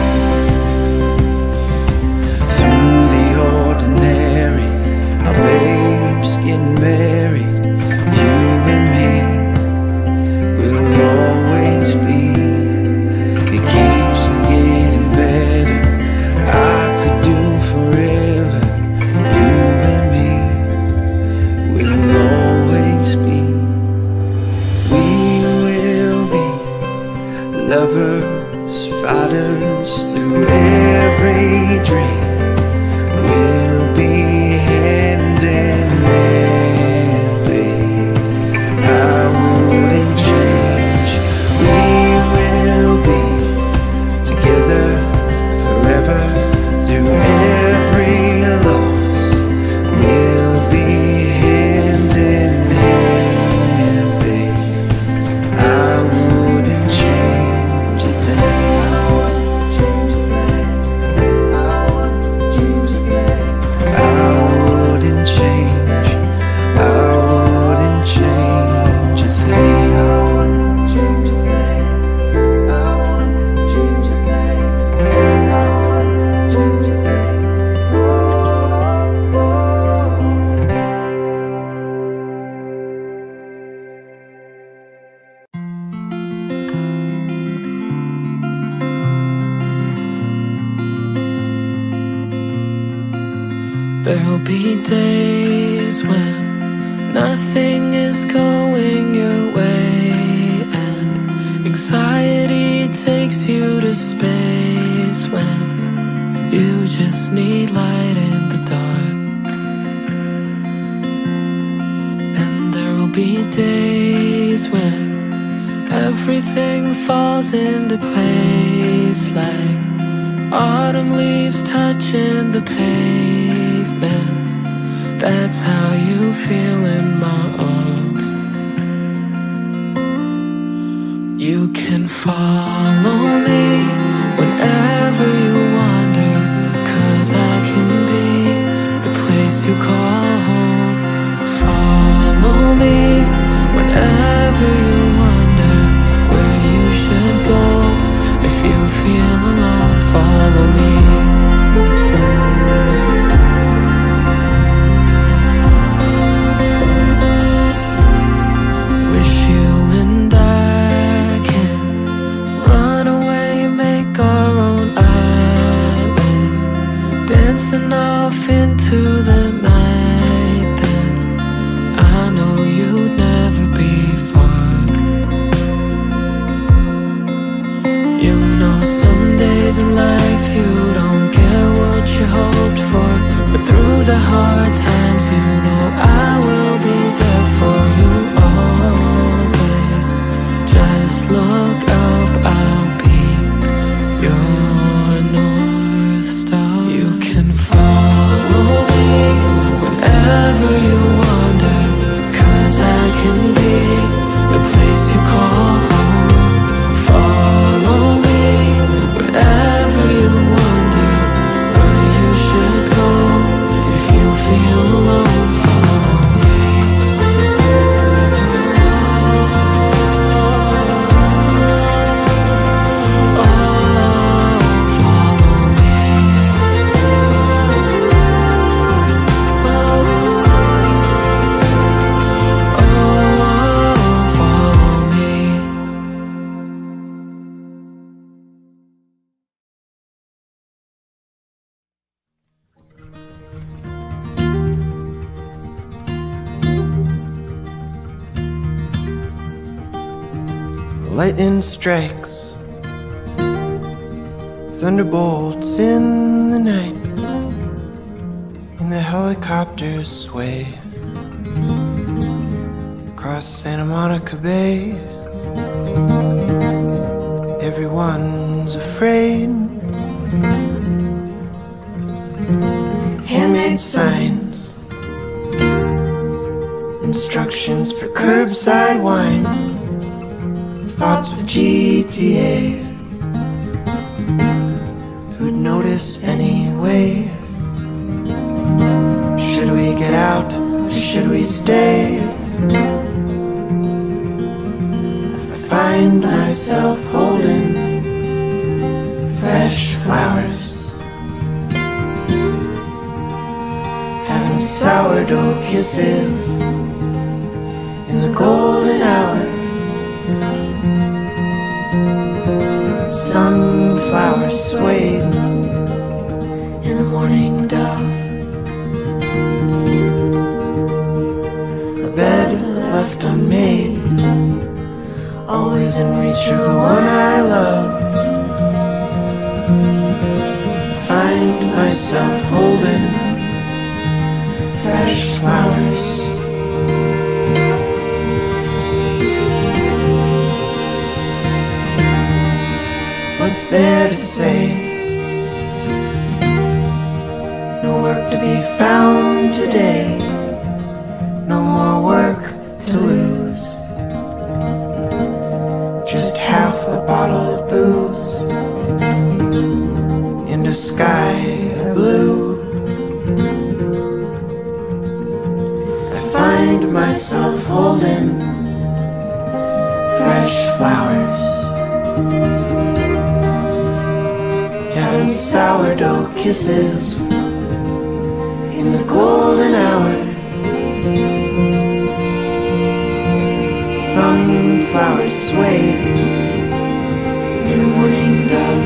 Through the ordinary, our babes getting married. You and me will always be. It keeps on getting better. I could do forever. You and me will always be. We will be lovers, fighters through every dream. We'll be hand in hand, babe. I wouldn't change. We will be together forever through every loss. We'll be hand in hand, babe. I wouldn't change a thing. I wouldn't change a thing. I wouldn't change a thing. I wouldn't change. I wouldn't change a thing. I wouldn't change a thing. I wouldn't change a thing. I wouldn't change a thing. Oh, oh. There'll be days when nothing is going your way, and anxiety takes you to space when you just need light in the dark. And there'll be days when everything falls into place, like autumn leaves touching the pavement. That's how you feel in my arms. You can follow me whenever you wander, 'cause I can be the place you call home. Follow me whenever you wonder where you should go. If you feel alone, follow me. Wish you and I can run away, make our own island, dancing off into the night. Then I lightning strikes, thunderbolts in the night, and the helicopters sway across Santa Monica Bay. Everyone's afraid. Handmade signs, instructions for curbside wine, thoughts for G T A. Who'd notice anyway? Should we get out or should we stay? I find myself holding fresh flowers, having sourdough kisses in the golden hour. Sunflowers swayed in the morning dove. A bed left unmade, always in reach of the one I love. Find myself holding fresh flowers. What's there to say? No work to be found today, no more work to lose. Just half a bottle of booze in the sky of blue. I find myself holding fresh flowers, having sourdough kisses in the golden hour. Sunflowers swayed in the morning dove.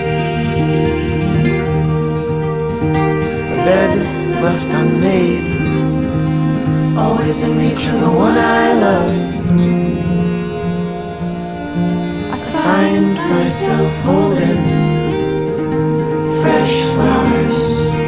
A bed left unmade, always in reach of the one I love. I find myself holding fresh flowers.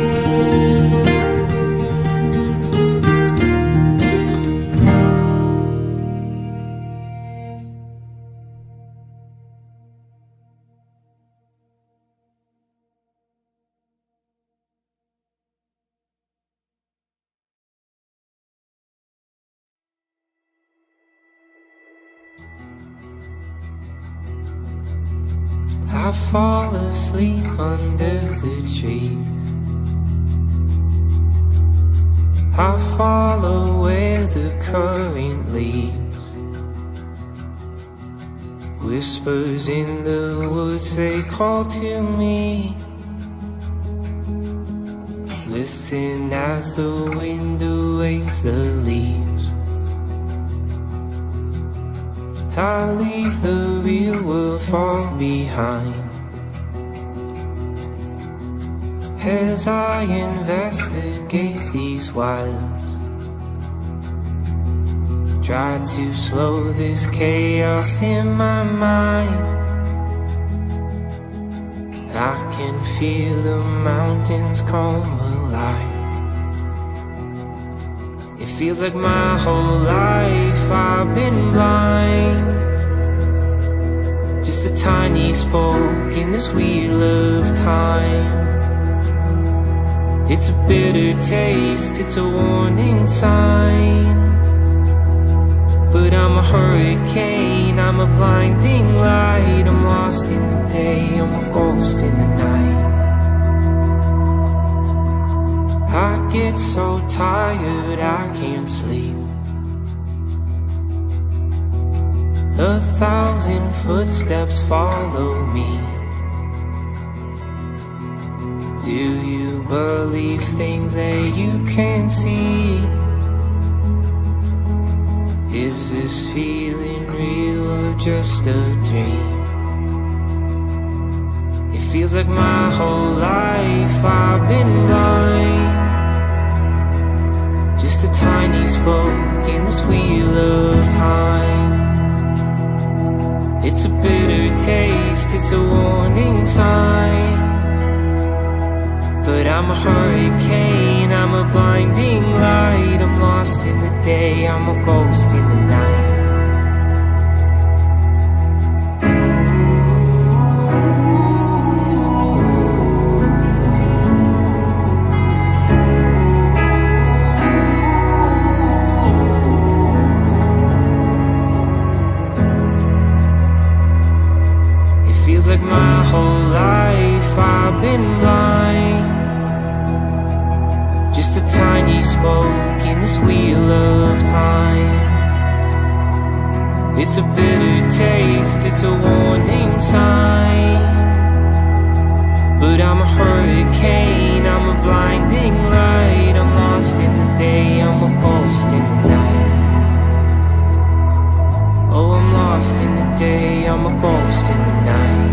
I fall asleep under the trees. I follow where the current leads. Whispers in the woods, they call to me. Listen as the wind awakes the leaves. I leave the real world far behind as I investigate these wilds. Try to slow this chaos in my mind. I can feel the mountains come alive. It feels like my whole life I've been blind. Just a tiny spoke in this wheel of time. It's a bitter taste, it's a warning sign. But I'm a hurricane, I'm a blinding light. I'm lost in the day, I'm a ghost in the night. I get so tired I can't sleep. A thousand footsteps follow me. Do you believe things that you can't see? Is this feeling real or just a dream? It feels like my whole life I've been blind. Just a tiny spoke in this wheel of time. It's a bitter taste, it's a warning sign. But I'm a hurricane, I'm a blinding light. I'm lost in the day, I'm a ghost in the night. Like my whole life I've been blind, just a tiny spoke in this wheel of time. It's a bitter taste, it's a warning sign. But I'm a hurricane, I'm a blinding light. I'm lost in the day, I'm a ghost in the night. Oh, I'm lost in the day, I'm a ghost in the night.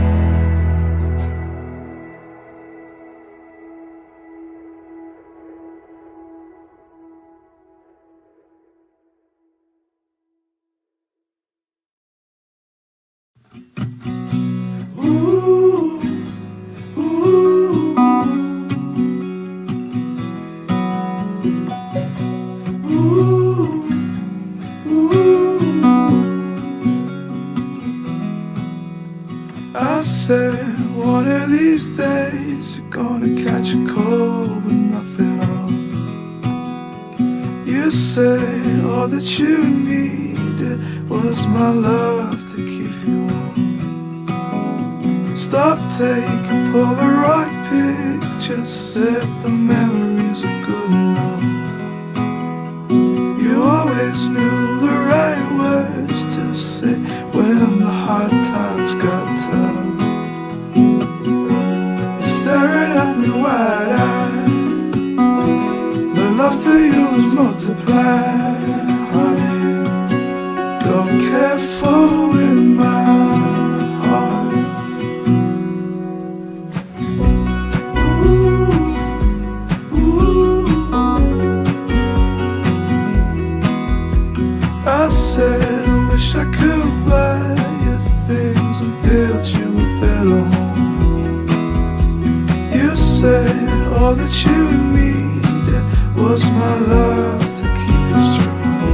I said, one of these days you're gonna catch a cold with nothing on. You say all that you needed was my love to keep you warm. Stop, take and Polaroid pictures, said the memories are good enough. You always knew the right words to say when the hard times got tough. Staring at me wide-eyed, my love for you is multiplied. Honey, go careful with my heart. Ooh, ooh. I said, I wish I could buy you things and build you a better home. You said all that you needed was my love to keep you strong.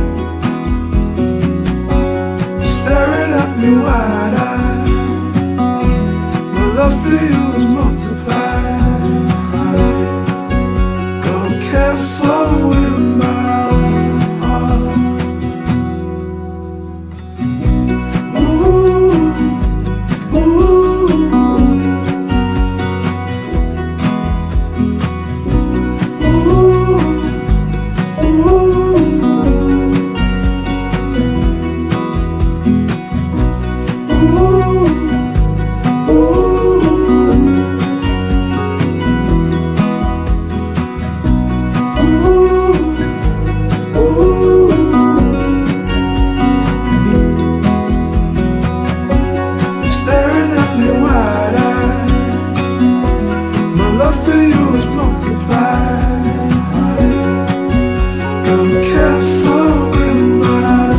Staring at me wide-eyed, my love for you is multiplied. Honey, go careful with my heart. Ooh, ooh. Staring at me wide-eyed, my love for you is multiplied. Honey, go careful with my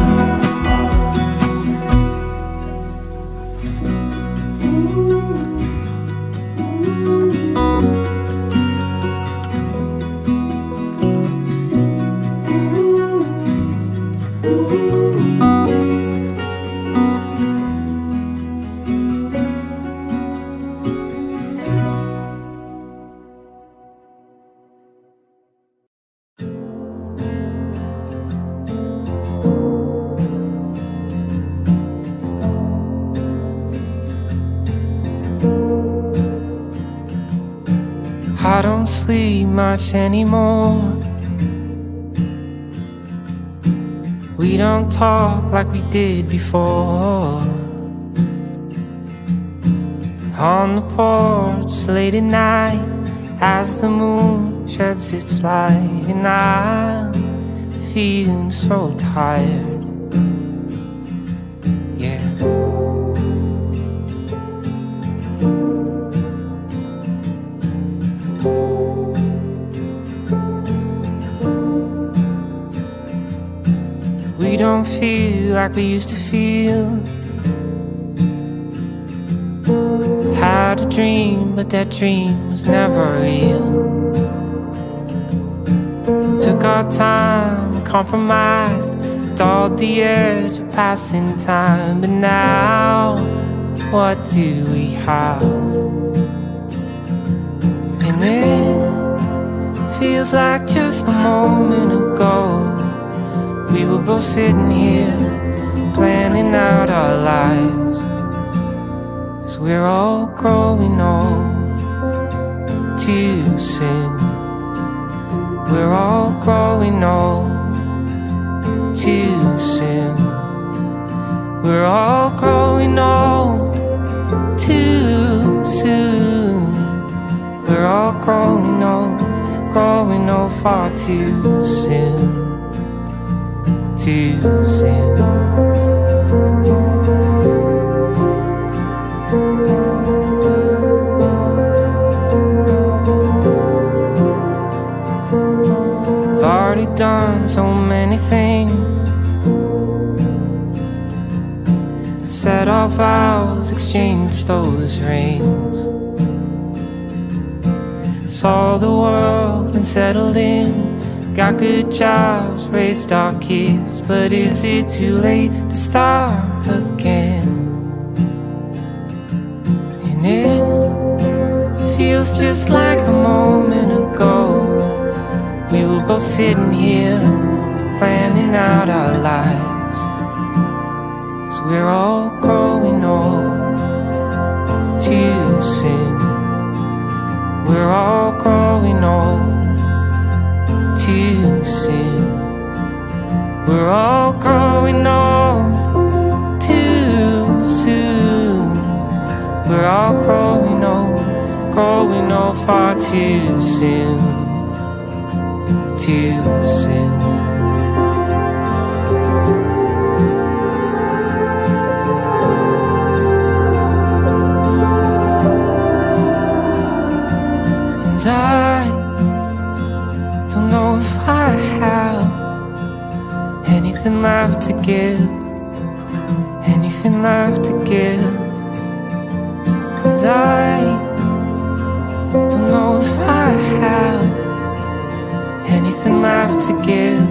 I don't sleep much anymore. We don't talk like we did before. On the porch late at night, as the moon sheds its light, and I'm feeling so tired. Yeah. We don't feel like we used to feel. had a dream, but that dream was never real. Took our time, compromised, dulled the edge of passing time. But now, what do we have? And it feels like just a moment ago we were both sitting here planning out our lives. 'Cause we're all growing old too soon. We're all growing old too soon. We're all growing old too soon. We're all growing old, growing old far too soon. Too soon. I've already done so many things, said our vows, exchanged those rings, saw the world and settled in, got good jobs, raised our kids. But is it too late to start again? And it feels just like a moment ago we were both sitting here planning out our lives. 'Cause we're all growing old too soon. We're all growing old too soon. We're all growing old too soon. We're all growing old, growing old far too soon. Too soon. And I don't know if I have anything left to give, anything left to give. And I don't know if I have anything left to give.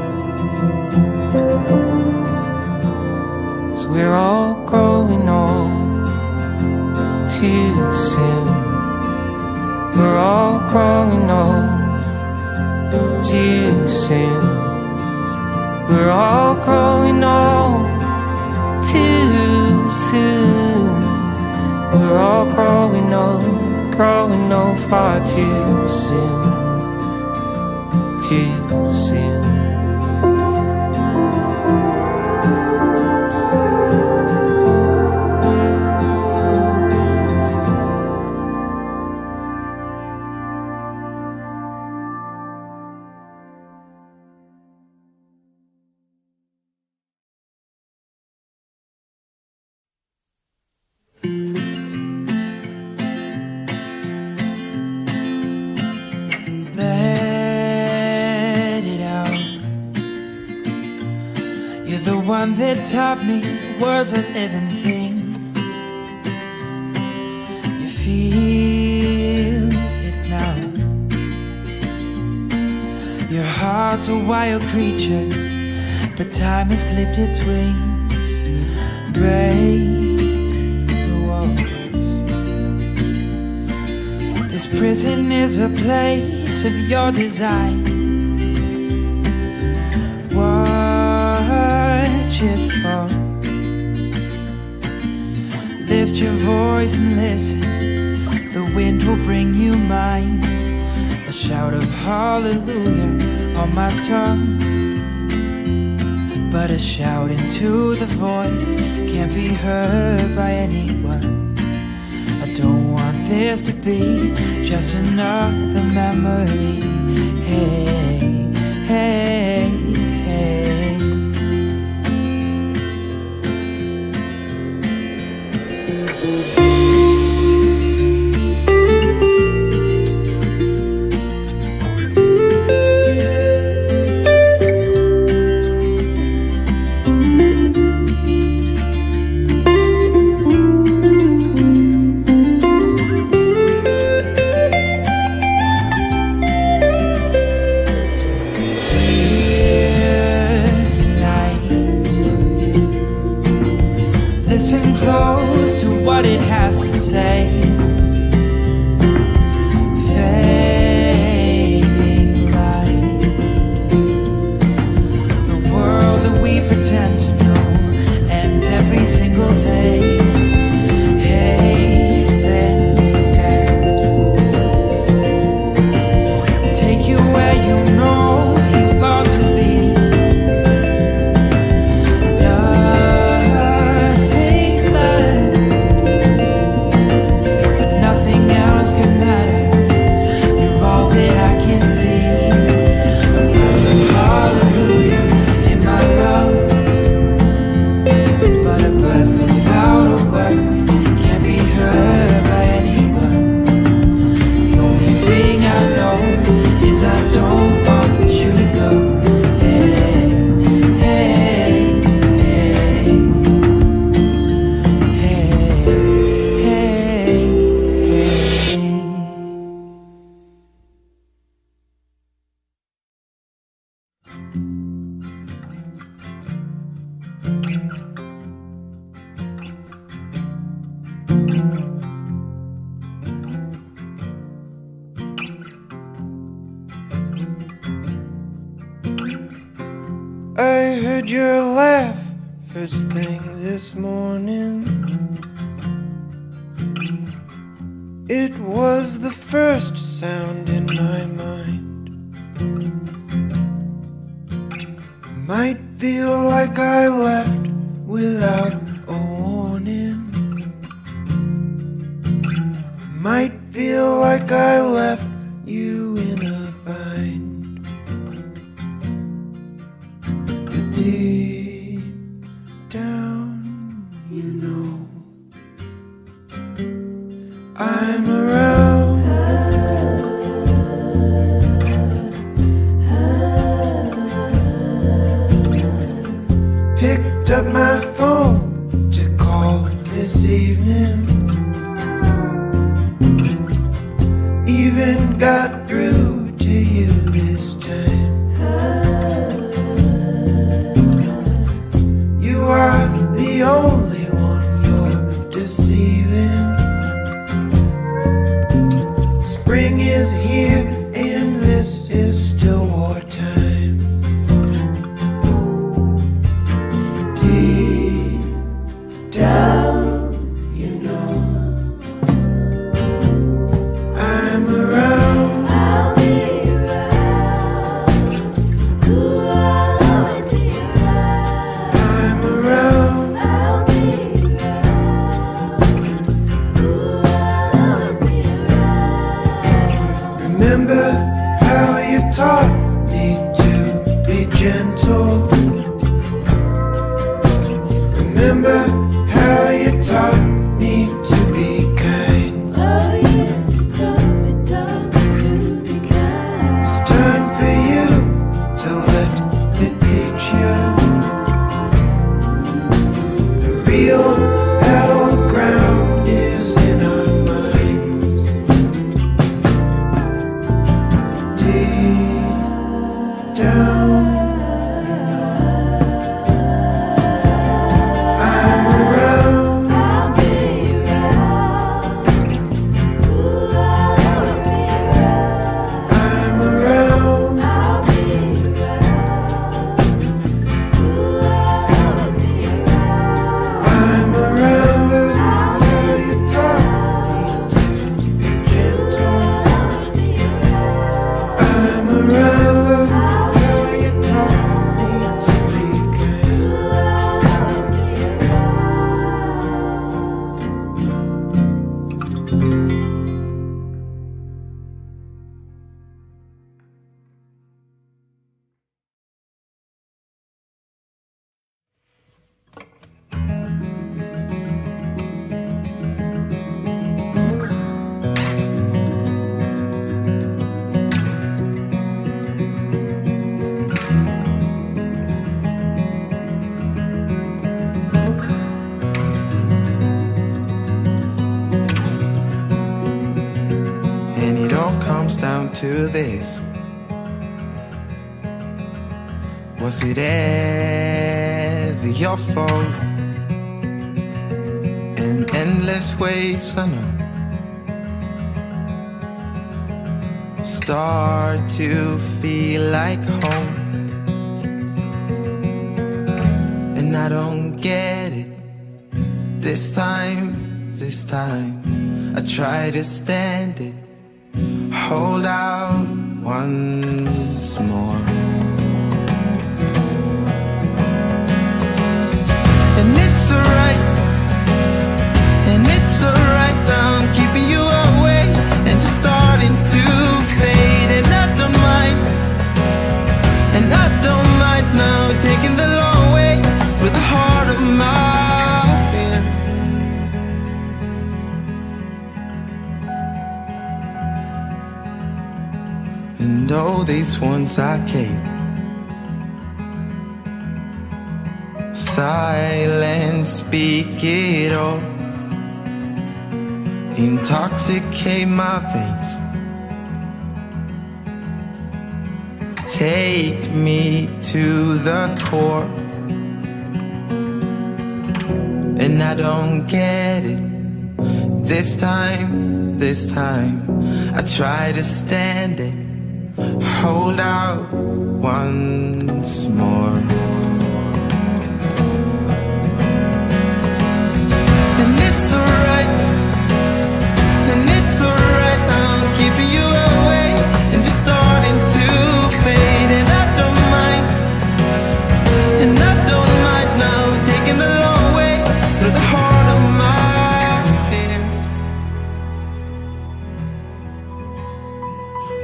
'Cause we're all growing old too soon. We're all growing old too soon. We're all growing old too soon. We're all growing old, growing old far too soon. Too soon. One that taught me words are living things. You feel it now. Your heart's a wild creature, but time has clipped its wings. Break the walls. This prison is a place of your design. Watch it fall. Lift your voice and listen. The wind will bring you mine. A shout of hallelujah on my tongue, but a shout into the void can't be heard by anyone. I don't want this to be just another memory. Hey, hey, hey. I heard your laugh first thing this morning. It was the first sound in my mind. Might feel like I left without a warning. Might feel like I left you in a bind. But deep down, you know I'm around. Picked up my phone to call this evening. Even got through to you this time. You are the only one you're deceiving. Spring is here and this is still wartime. Deep down, you know I'm around. I'll be around. Ooh, I'll always be around. I'm around. I'll be around. Ooh, I'll always be around. Remember how you taught me to be gentle. Remember how you taught me to be kind. Oh yes, you taught me, taught me to be kind. It's time for you to let me teach you. The real battleground is in our mind. Deep down, you know I'm around. I'll be around. Ooh, I'll always be around. I'm around. I'll be around. Ooh, I'll always be around. I'm around. How you taught me to be gentle. I'm around. How you taught me to be kind. And it all comes down to this: was it ever your fault? And endless waves, I know, start to feel like home. And I don't get it. This time, this time I try to stand it, hold out once more. And it's alright, and it's alright now I'm keeping you away and starting to fade. And I don't mind, and I don't mind now taking the long way for the heart of my fears. And all these ones I keep, silence speak it all, intoxicate my veins, take me to the core. And I don't get it. This time, this time I try to stand it, hold out once more.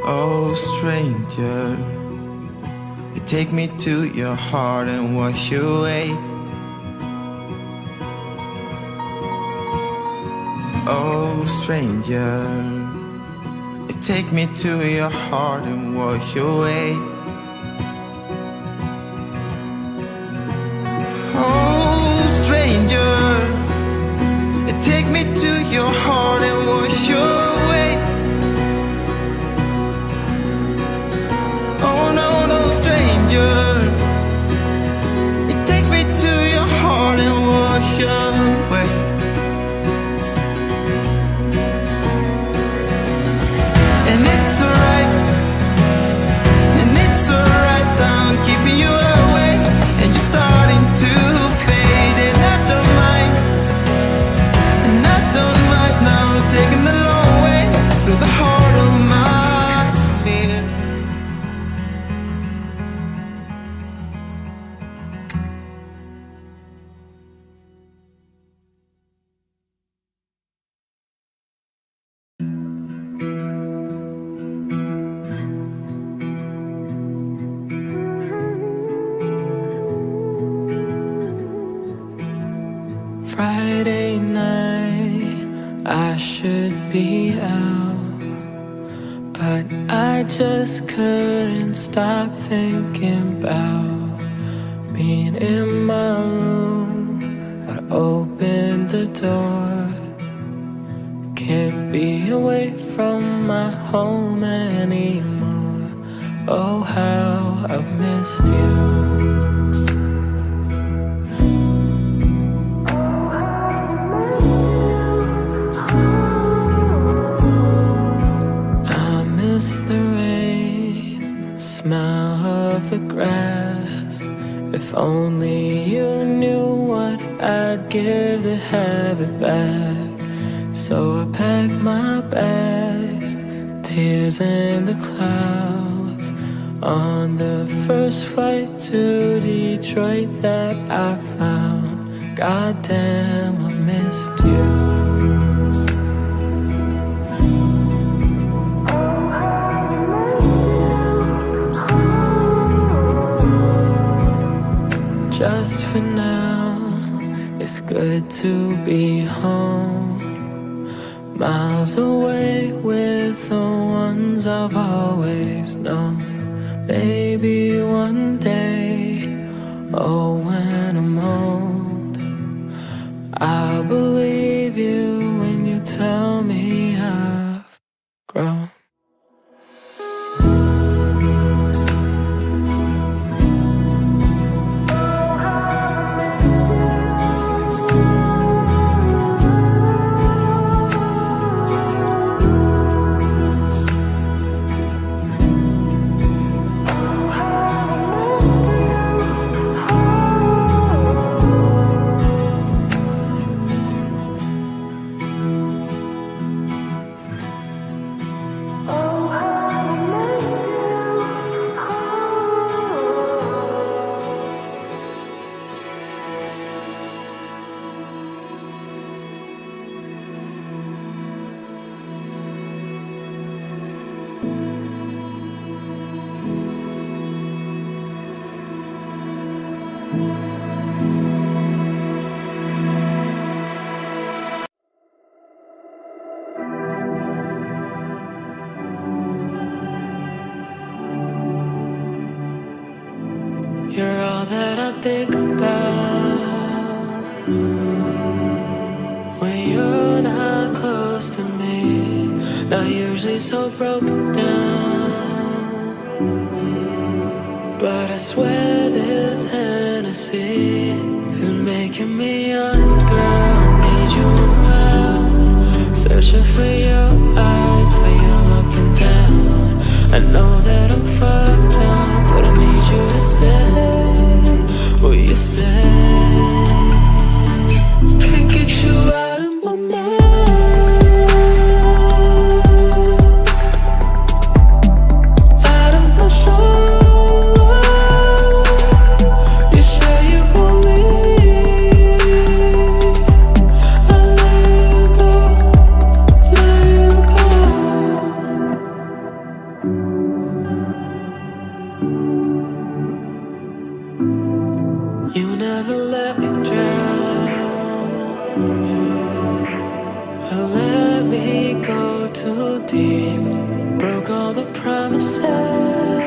Oh stranger, you take me to your heart and wash away. Oh stranger, you take me to your heart and wash away. Oh stranger, you take me to your heart and wash away. Oh no, no stranger, you take me to your heart and wash away. And it's alright, and it's alright, I'm keeping you away, and you're starting to fade, and I don't mind, and I don't mind now, taking the long way through the heart of my fears. Friday night, I should be out, but I just couldn't stop thinking about being in my room. I'd open the door, can't be away from my home anymore. Oh, how I've missed you. Smell of the grass. If only you knew what I'd give to have it back. So I packed my bags, tears in the clouds, on the first flight to Detroit that I found. Goddamn, I missed you. Just for now, it's good to be home, miles away with the ones I've always known. Maybe one day, oh when I'm old, I'll believe you when you tell me I've grown. You're all that I think about when you're not close to me. Not usually so broken down, but I swear this Hennessy is making me honest, girl. I need you around, searching for your eyes when you're looking down. I know that I'm fucked up, but I need you to stay. Will you stay? Can't get you out of my mind, out of my soul. You say you want me, I let you go, let you go. broke all the promises.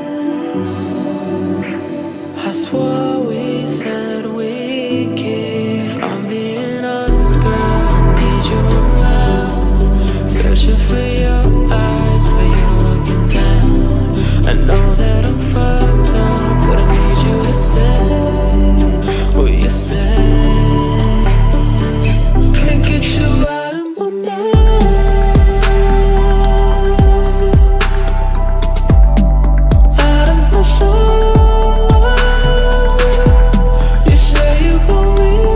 I swore we said we'd keep. If I'm being honest, girl, I need you around. Searching for your eyes, but you're looking down. I know that I'm fucked up, but I need you to stay. Will you stay? Can't get you out of my mind. Out of my soul. You say you gon'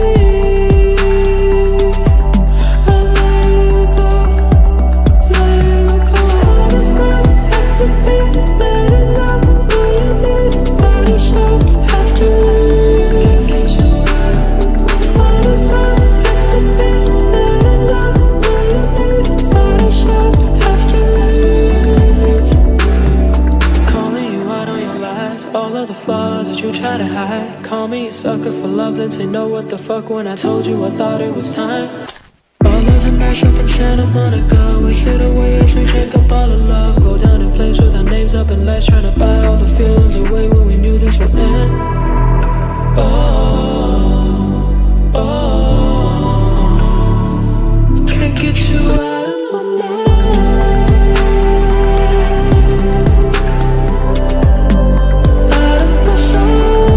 leave. I'll let you go, let you go. Does not have to be letting go. Will you need? Why does not have to leave? Can't get you out. Why does not have to be letting go. Will you need? Why does not have to leave? Calling you out on your lies, all of the flaws that you try to hide. Call me a sucker for love, then say no, what the fuck. When I told you I thought it was time. All of the nights up in Santa Monica, we sit away as we drink up all the love. Go down in flames with our names up in lights, trying to buy all the feelings away when we knew this would end. Oh, oh, can't get you out of my mind. Out of my soul.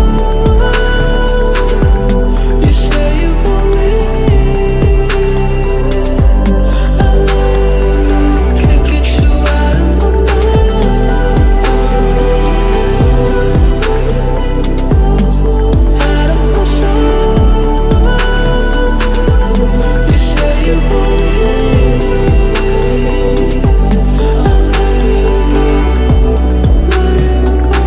You say you gon' leave. I'll let you go. Can't get you out of my mind. Out of my soul. You say you gon' leave. I'll let you go, let you go.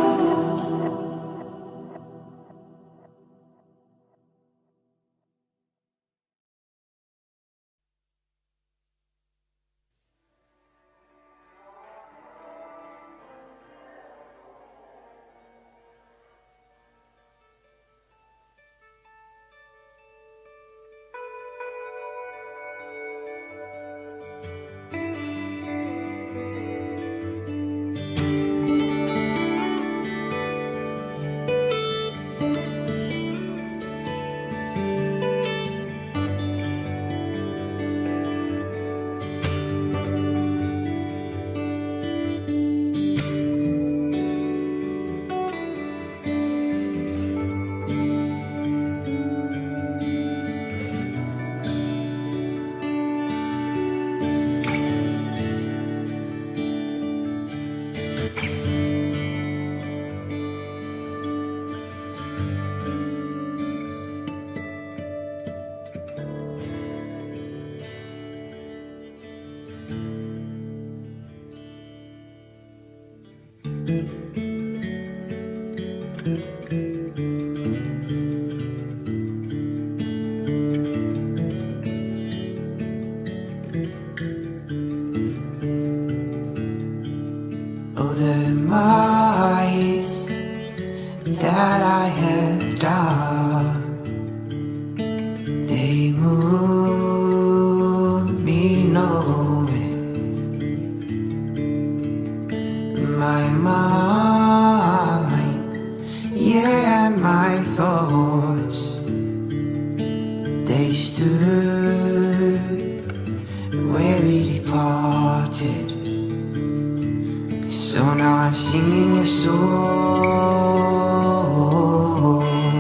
Oh, the miles that I have done, they move me nowhere. My mind, yeah, my thoughts, they stood where we departed. So now I'm singing your soul.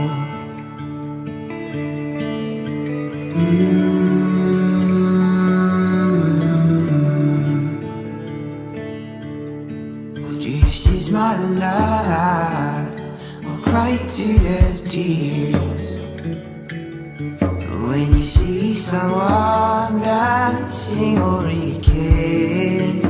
Mm. Would you seize my life or cry to the tears when you see someone dancing or really cares?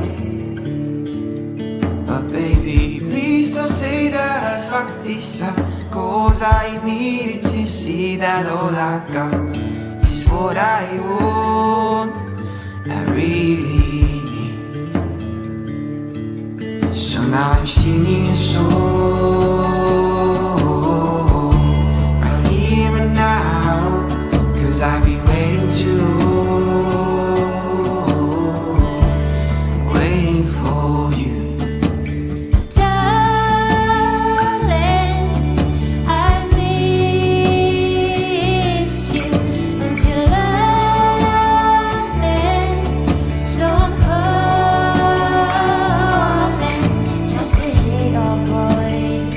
But baby, please don't say that I fucked this up, 'cause I needed to see that all I got is what I want, I really need. So now I'm singing a song right here and now, 'cause I've been waiting too long, waiting waiting for you. Darling, I miss you and your loving, so I'm calling just to hear your voice.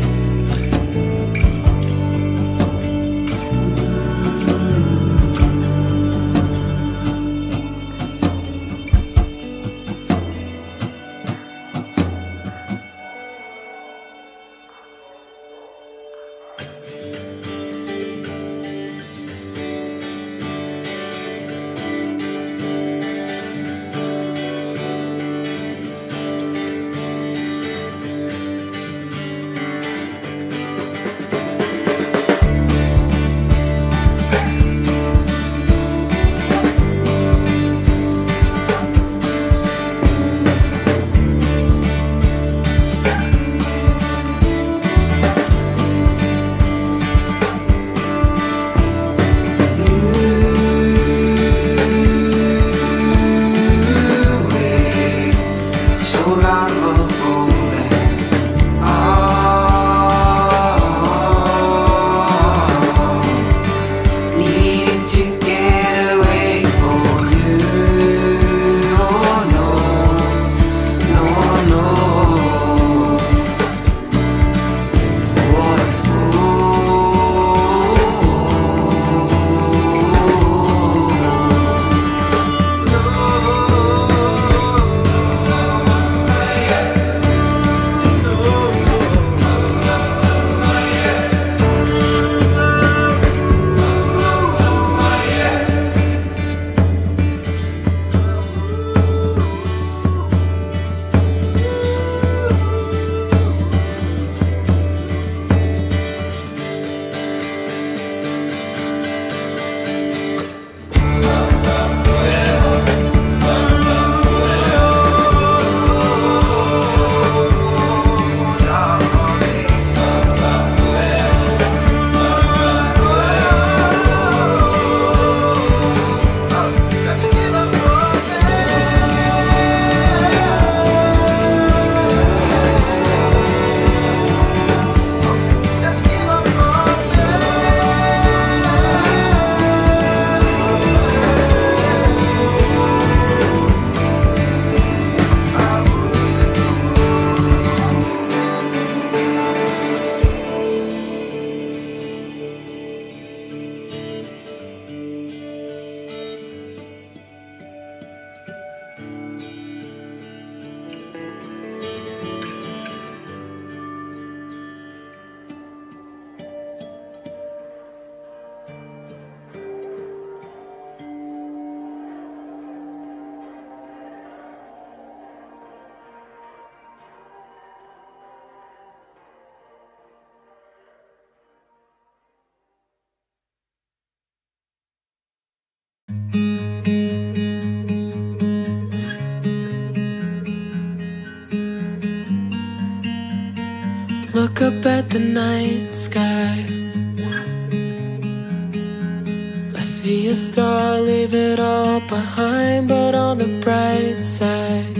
Look up at the night sky. I see a star, leave it all behind, but on the bright side,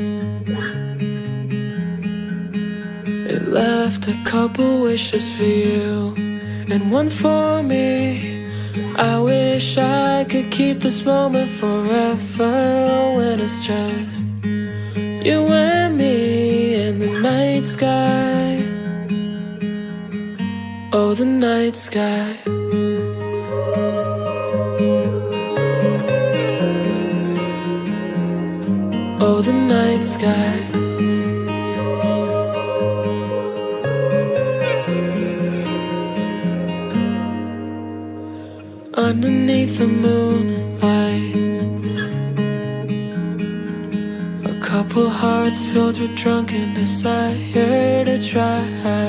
it left a couple wishes for you and one for me. I wish I could keep this moment forever, when it's just you and me in the night sky. Oh, the night sky. Oh, the night sky. Underneath the moonlight, a couple hearts filled with drunken desire to try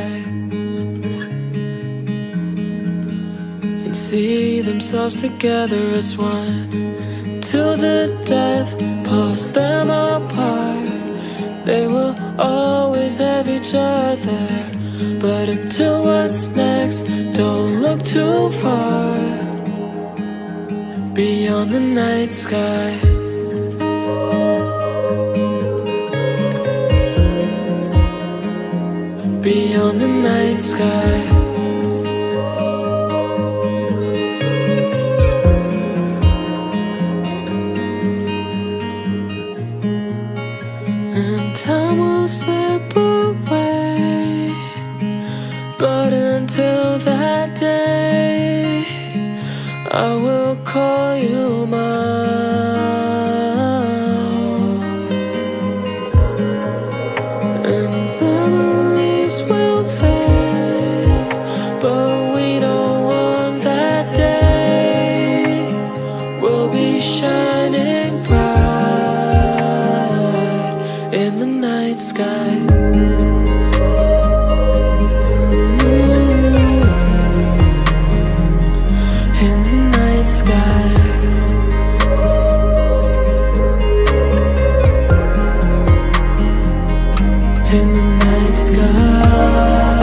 and see themselves together as one, till the death pulls them apart. They will always have each other, but until what's next, don't look too far beyond the night sky. on the night sky. And time will slip away, but until that day I will call you mine. And memories will fade, but we don't want that day. We'll be shining bright in the night sky. In the night sky.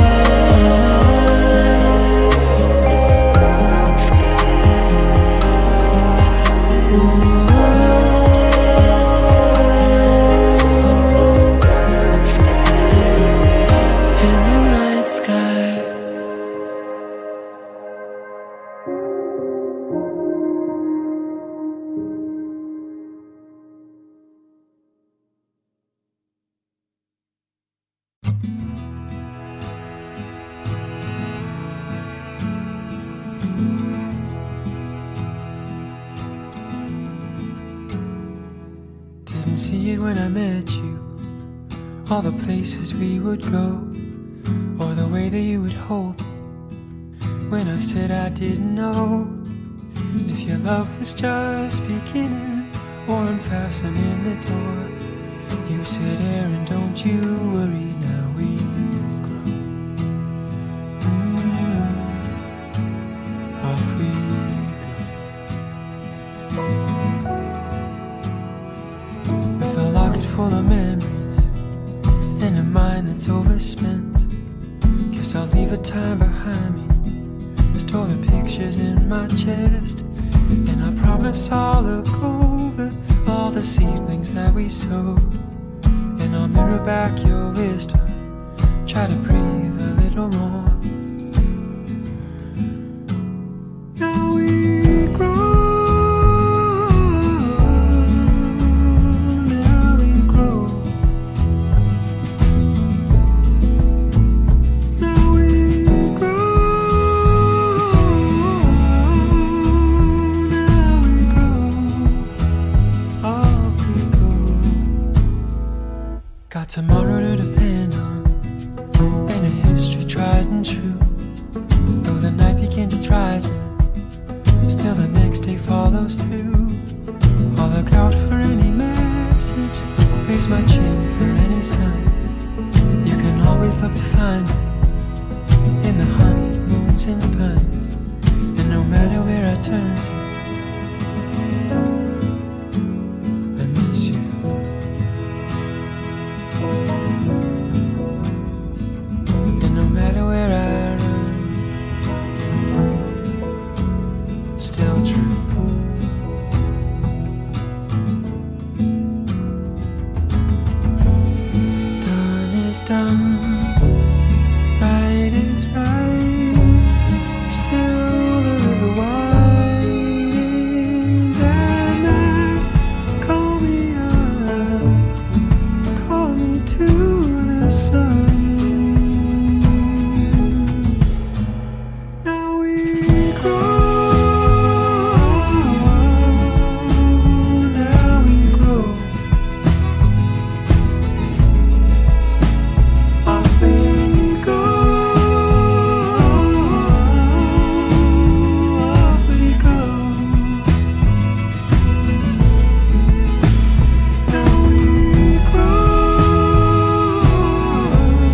Didn't see it when I met you, all the places we would go, or the way that you would hold me when I said I didn't know if your love was just beginning or unfastening the door. You said, Aaron, don't you worry, now we grow. Mm, off we go. With a locket full of memories and a mind that's overspent, guess I'll leave a time behind me. Store the pictures in my chest, and I promise I'll look over all the seedlings that we sowed, and I'll mirror back your wisdom, try to breathe a little more. Now we grow. Got tomorrow to depend on, and a history tried and true. Though the night begins its rising, still the next day follows through. I'll look out for any message, raise my chin for any sign. You can always look to find me in the honey, moons and pines, and no matter where I turn to, I miss you. And no matter where I run, still true. Done is done, right is right, still the windings at night. Call me up, call me to the sun. Now we grow, now we grow. Off we go, off we go. Now we grow.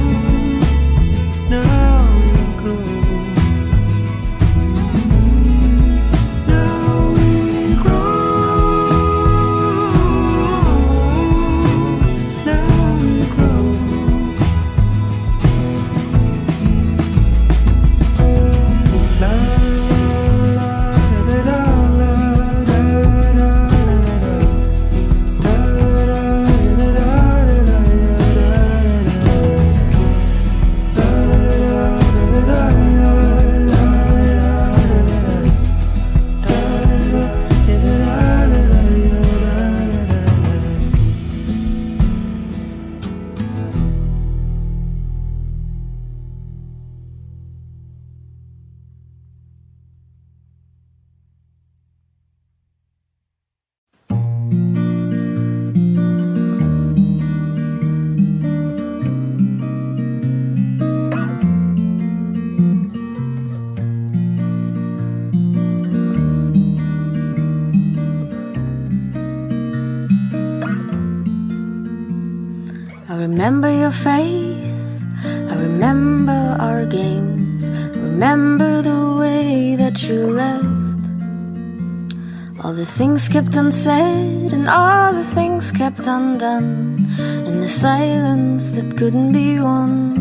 I remember your face, I remember our games, I remember the way that you left. All the things kept unsaid and all the things kept undone, in the silence that couldn't be won.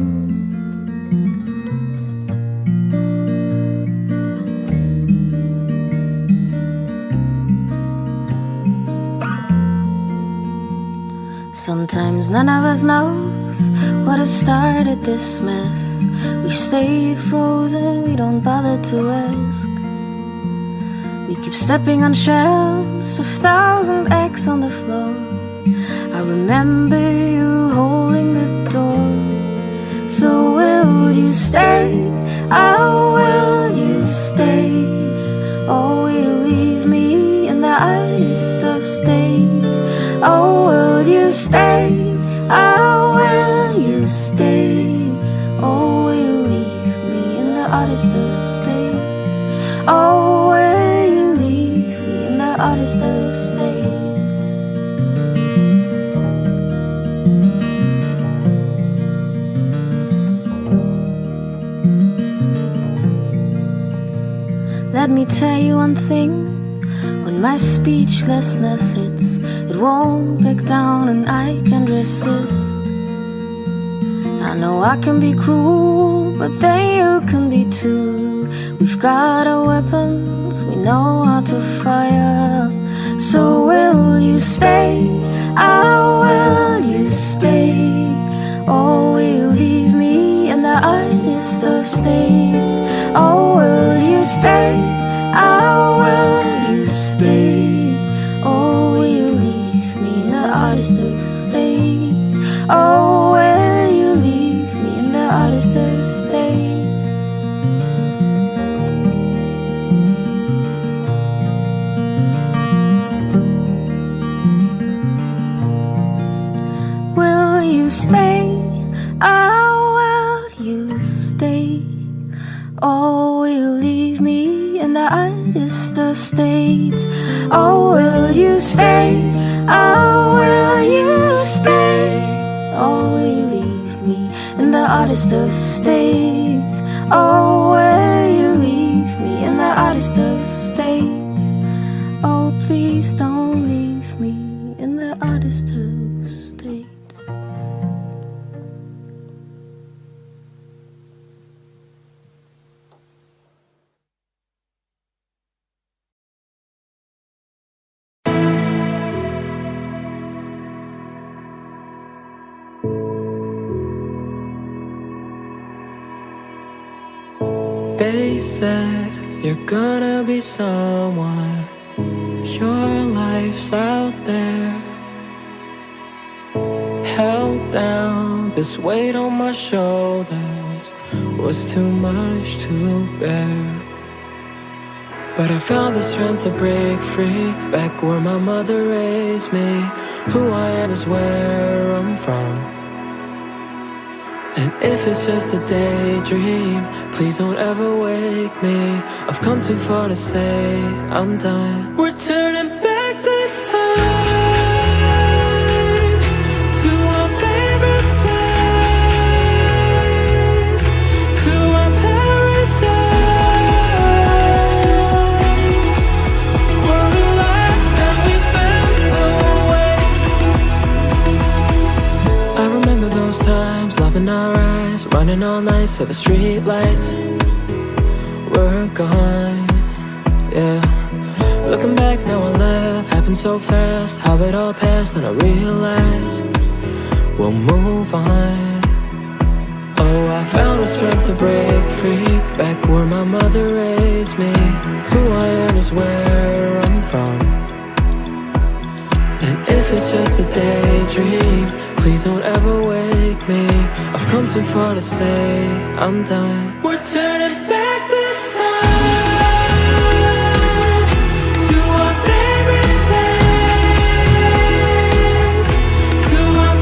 Sometimes none of us knows what has started this mess. We stay frozen, we don't bother to ask. We keep stepping on shells of thousand eggs on the floor. I remember you holding the door. So will you stay? Oh, will you stay? Or will you leave me in the hardest of states? Oh, will you stay? Oh, will you stay? Oh, will you leave me in the hardest of states? Oh, will you leave me in the hardest of states? Let me tell you one thing. When my speechlessness hits, it won't back down and I can't resist. I know I can be cruel, but then you can be too. We've got our weapons, we know how to fire. So will you stay? Oh, will you stay? Or will you leave me in the hardest of states? Oh, will you stay? Oh, will you stay? Or will you leave me in the hardest of states? Oh, will you leave me in the hardest of states? Will you stay? Oh, will you stay? Or will you leave me in the hardest of states? Oh, will you stay? Oh, will you stay? Or will you leave me in the hardest of states? Oh, will you leave me in the hardest of states? Oh, please don't leave me in the hardest of states. They said you're gonna be someone, your life's out there. Held down, this weight on my shoulders was too much to bear. But I found the strength to break free, back where my mother raised me. Who I am is where I'm from. And if it's just a daydream, please don't ever wake me. I've come too far to say I'm done. We're turning back the time to our favorite place, to our paradise. We're alive and we found the way. I remember those times, loving our eyes, running all night till the street lights were gone, yeah. Looking back now, I laugh, happened so fast, how it all passed, and I realize we'll move on. Oh, I found the strength to break free, back where my mother raised me. Who I am is where I'm from. And if it's just a daydream, please don't ever wake me. I've come too far to say I'm done. We're turning back the time to our favorite place, to our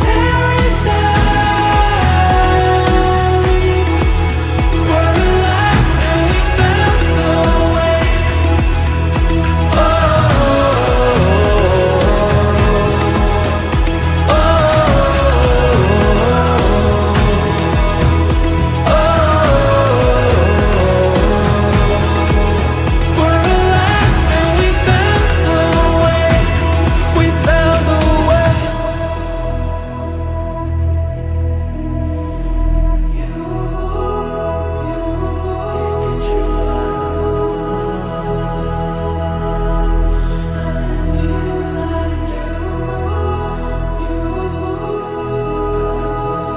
paradise. We're alive and we found the way. Oh, oh, oh, oh.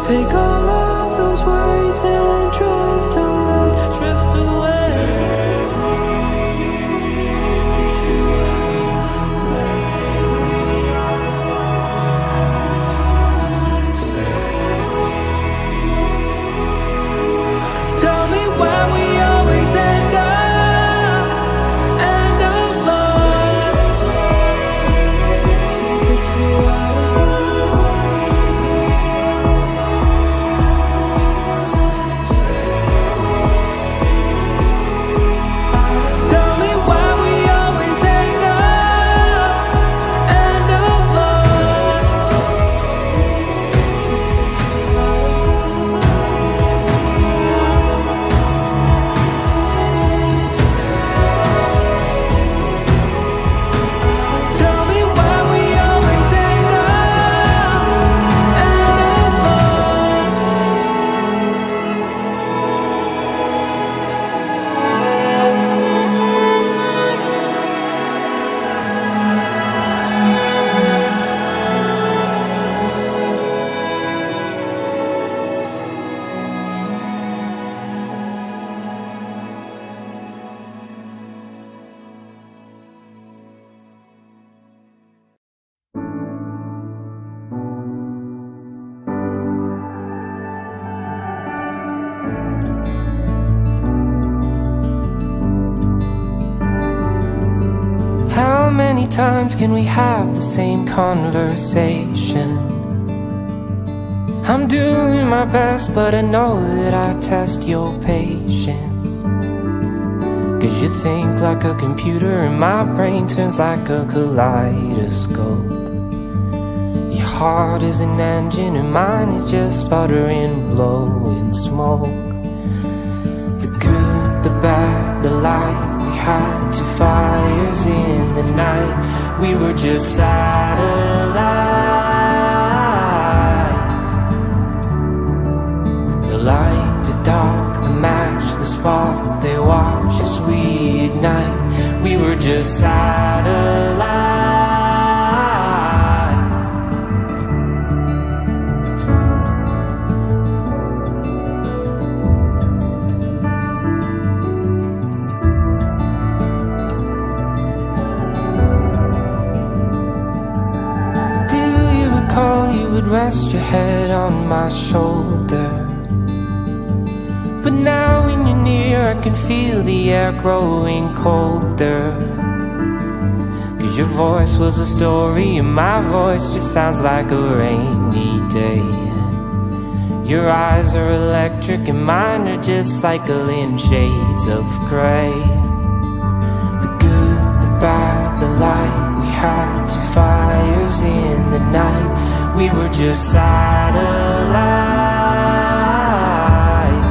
Take all of those worries and drift away, drift away. Tell me when we always end up, end up lost. Get you out of Tell me why we always end up, end up lost. Tell me why we always end up, end up lost. How many times can we have the same conversation? I'm doing my best, but I know that I test your patience. Cause you think like a computer and my brain turns like a kaleidoscope. Your heart is an engine and mine is just sputtering, blowing smoke. The good, the bad, the light, we had two fires in the night. We were just satellites. The light, the dark, the match, the spark, they watch as we ignite. We were just satellites. You would rest your head on my shoulder, but now when you're near I can feel the air growing colder. Cause your voice was a story and my voice just sounds like a rainy day. Your eyes are electric and mine are just cycling shades of grey. The good, the bad, the light, we had two fires in the night. We were just satellites.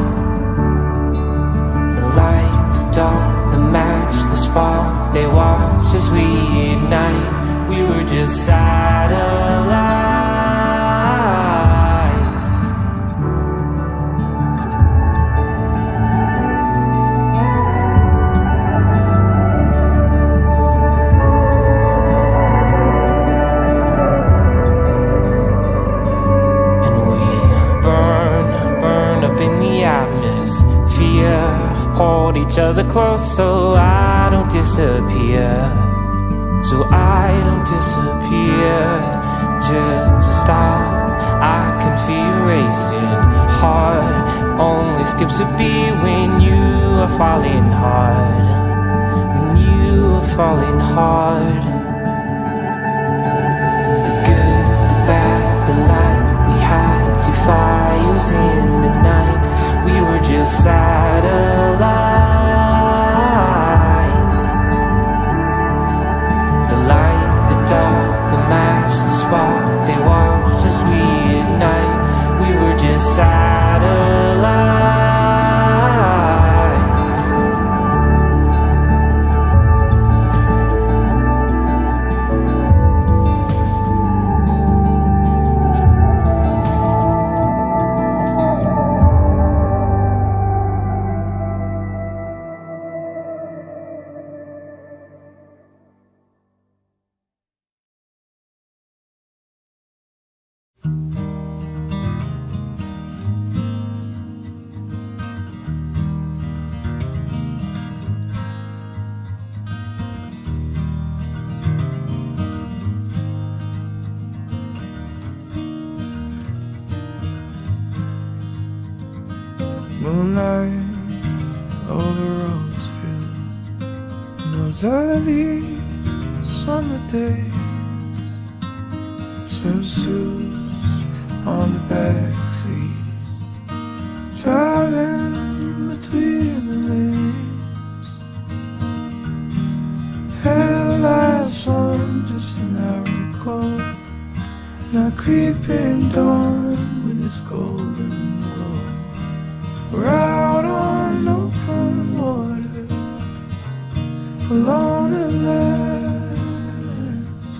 The light, the dark, the match, the spark, they watch as we ignite. We were just satellites. Hold each other close so I don't disappear, so I don't disappear. Just stop, I can feel you racing hard. Only skips a beat when you are falling hard, when you are falling hard. The good, the bad, the light, we had two fires in the night. We were just satellites. The light, the dark, the match, the spark, they watch as we ignite. We were just satellites. Moonlight over Rosefield, and those early summer days, swimsuits on the backseat, driving between the lanes, headlights on just an hour ago, now creeping dawn with its golden glow. We're out on open water, alone at last.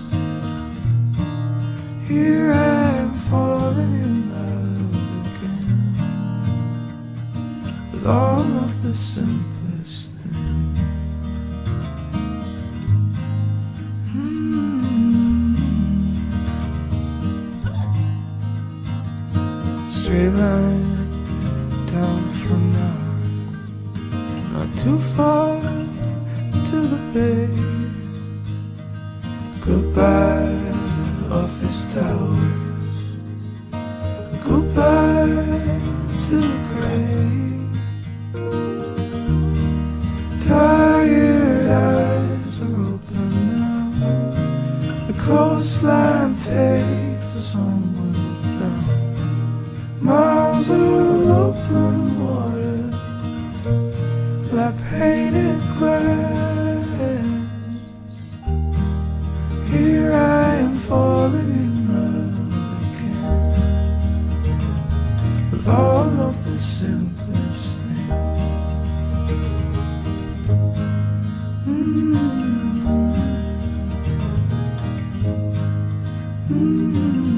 Here I am falling in love again, with all of the simplest things. mm. Straight line down from now, not too far to the bay. Goodbye, office towers. Goodbye to the gray. Tired eyes are open now. The coastline takes us homeward bound. Miles of open water, like painted glass. Here I am falling in love again, with all of the simplest things. mm. Mm.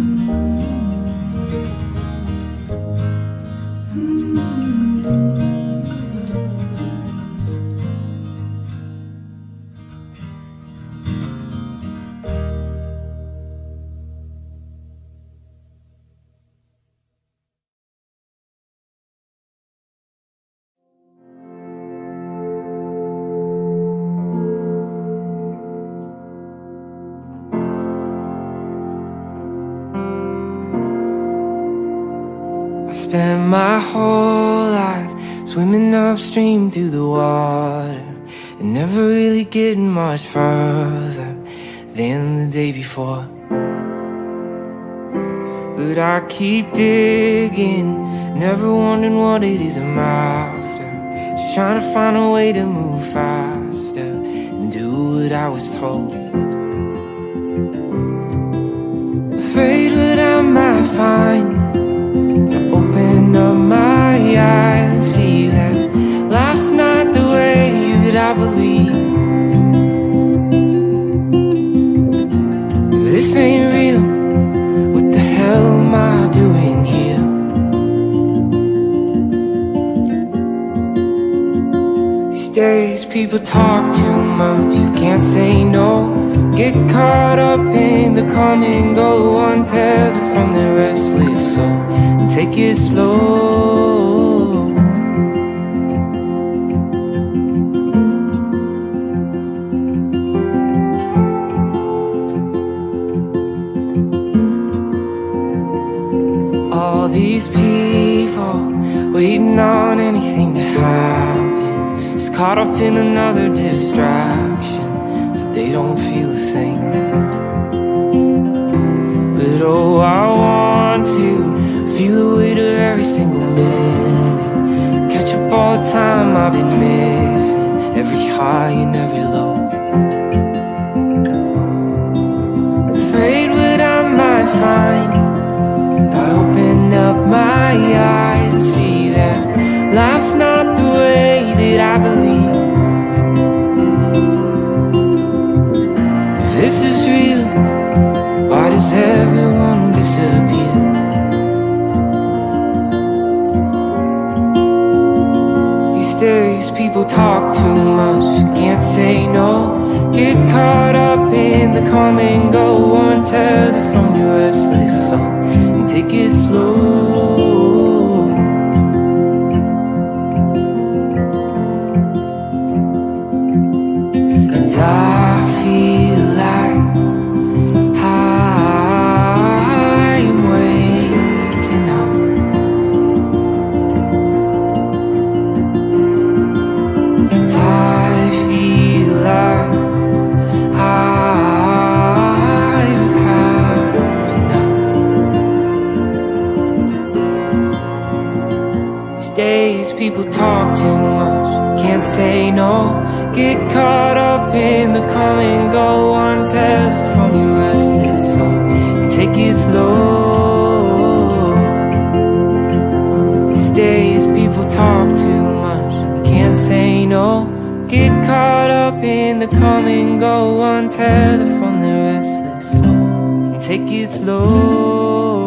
Spent my whole life swimming upstream through the water, and never really getting much further than the day before. But I keep digging, never wondering what it is I'm after, just trying to find a way to move faster and do what I was told. Afraid what I might find, open up my eyes and see that life's not the way that I believe. This ain't real, what the hell am I doing here? These days people talk too much, can't say no, get caught up in the come and go, untethered from their restless soul. Take it slow. All these people waiting on anything to happen, just caught up in another distraction, so they don't feel a thing. But oh, I want to feel the weight of every single minute, catch up all the time I've been missing, every high and every low. Afraid what I might find, if I open up my eyes and see that life's not the way that I believe. If this is real, why does everyone disappear? Days people talk too much, can't say no, get caught up in the come and go, untethered from your restless soul, and take it slow. And I feel like I'm waking up. days people talk too much, can't say no. Get caught up in the come and go, one tether from your restless soul. Take it slow. These days people talk too much, can't say no. Get caught up in the come and go, one tether from the restless soul. Take it slow.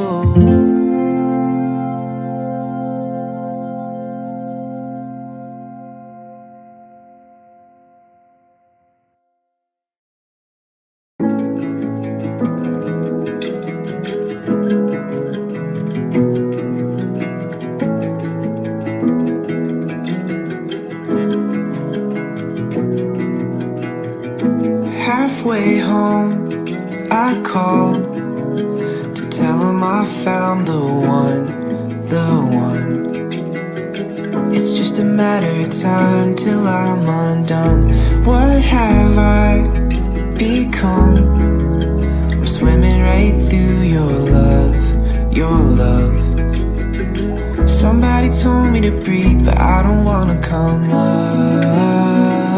Halfway home, I called to tell him I found the one, the one. It's just a matter of time till I'm undone. What have I become? I'm swimming right through your love, your love. Somebody told me to breathe, but I don't wanna come up.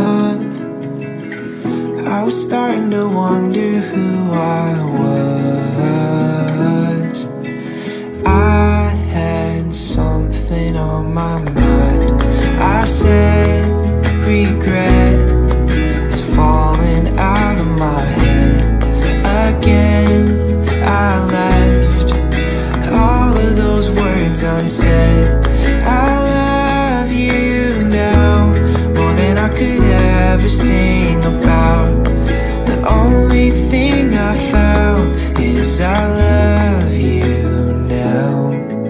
I was starting to wonder who I was. I had something on my mind. I said regret is falling out of my head. Again, I left all of those words unsaid. I love you now more than I could ever sing about. The only thing I found is I love you now.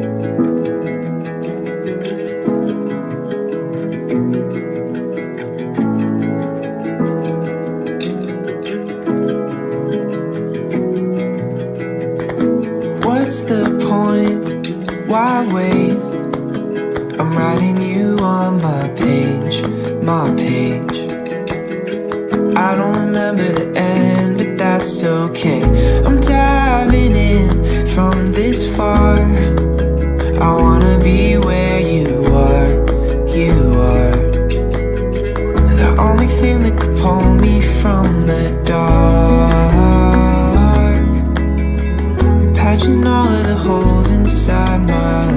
What's the point? Why wait? I'm writing you on my page, my page. I don't remember the end, but that's okay. I'm diving in from this far. I wanna be where you are, you are. The only thing that could pull me from the dark, patching all of the holes inside my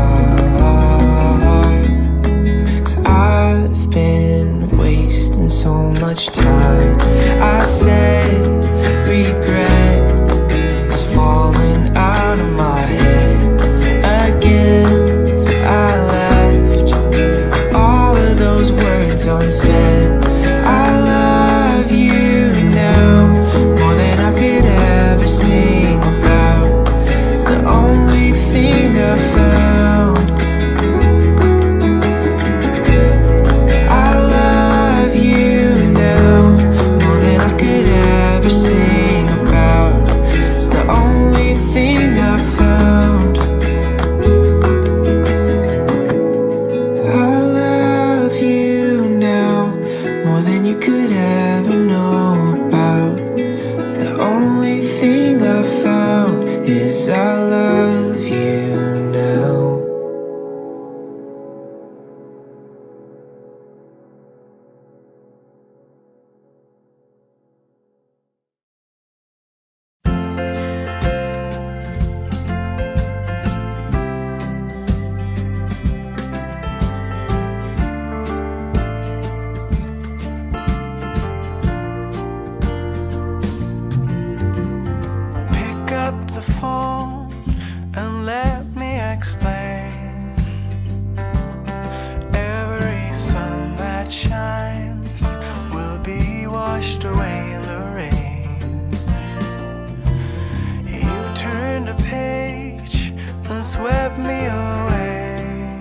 heart. 'Cause I've been wasting so much time. I said regret is falling out of my head. Again, I left all of those words unsaid. I love you now more than I could ever sing about. It's the only thing I found. I love you now more than I could ever sing about. It's the only thing I found. I love you now more than you could ever know about. The only thing I found is I love you now. Pick up the phone and let me explain. Every sun that shines will be washed away in the rain. You turned a page and swept me away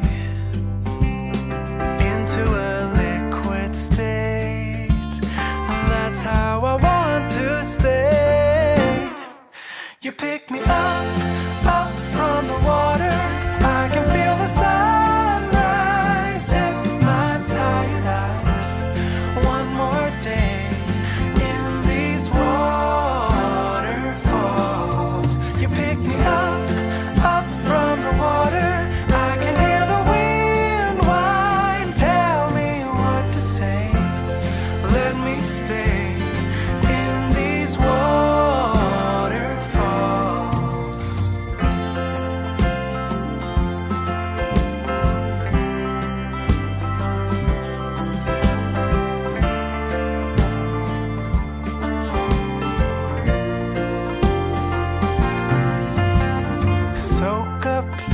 into a liquid state, and that's how I want to stay. You pick me up, up from the water. I can feel the sunrise hit my tired eyes. One more day in these waterfalls. You pick me up, up from the water.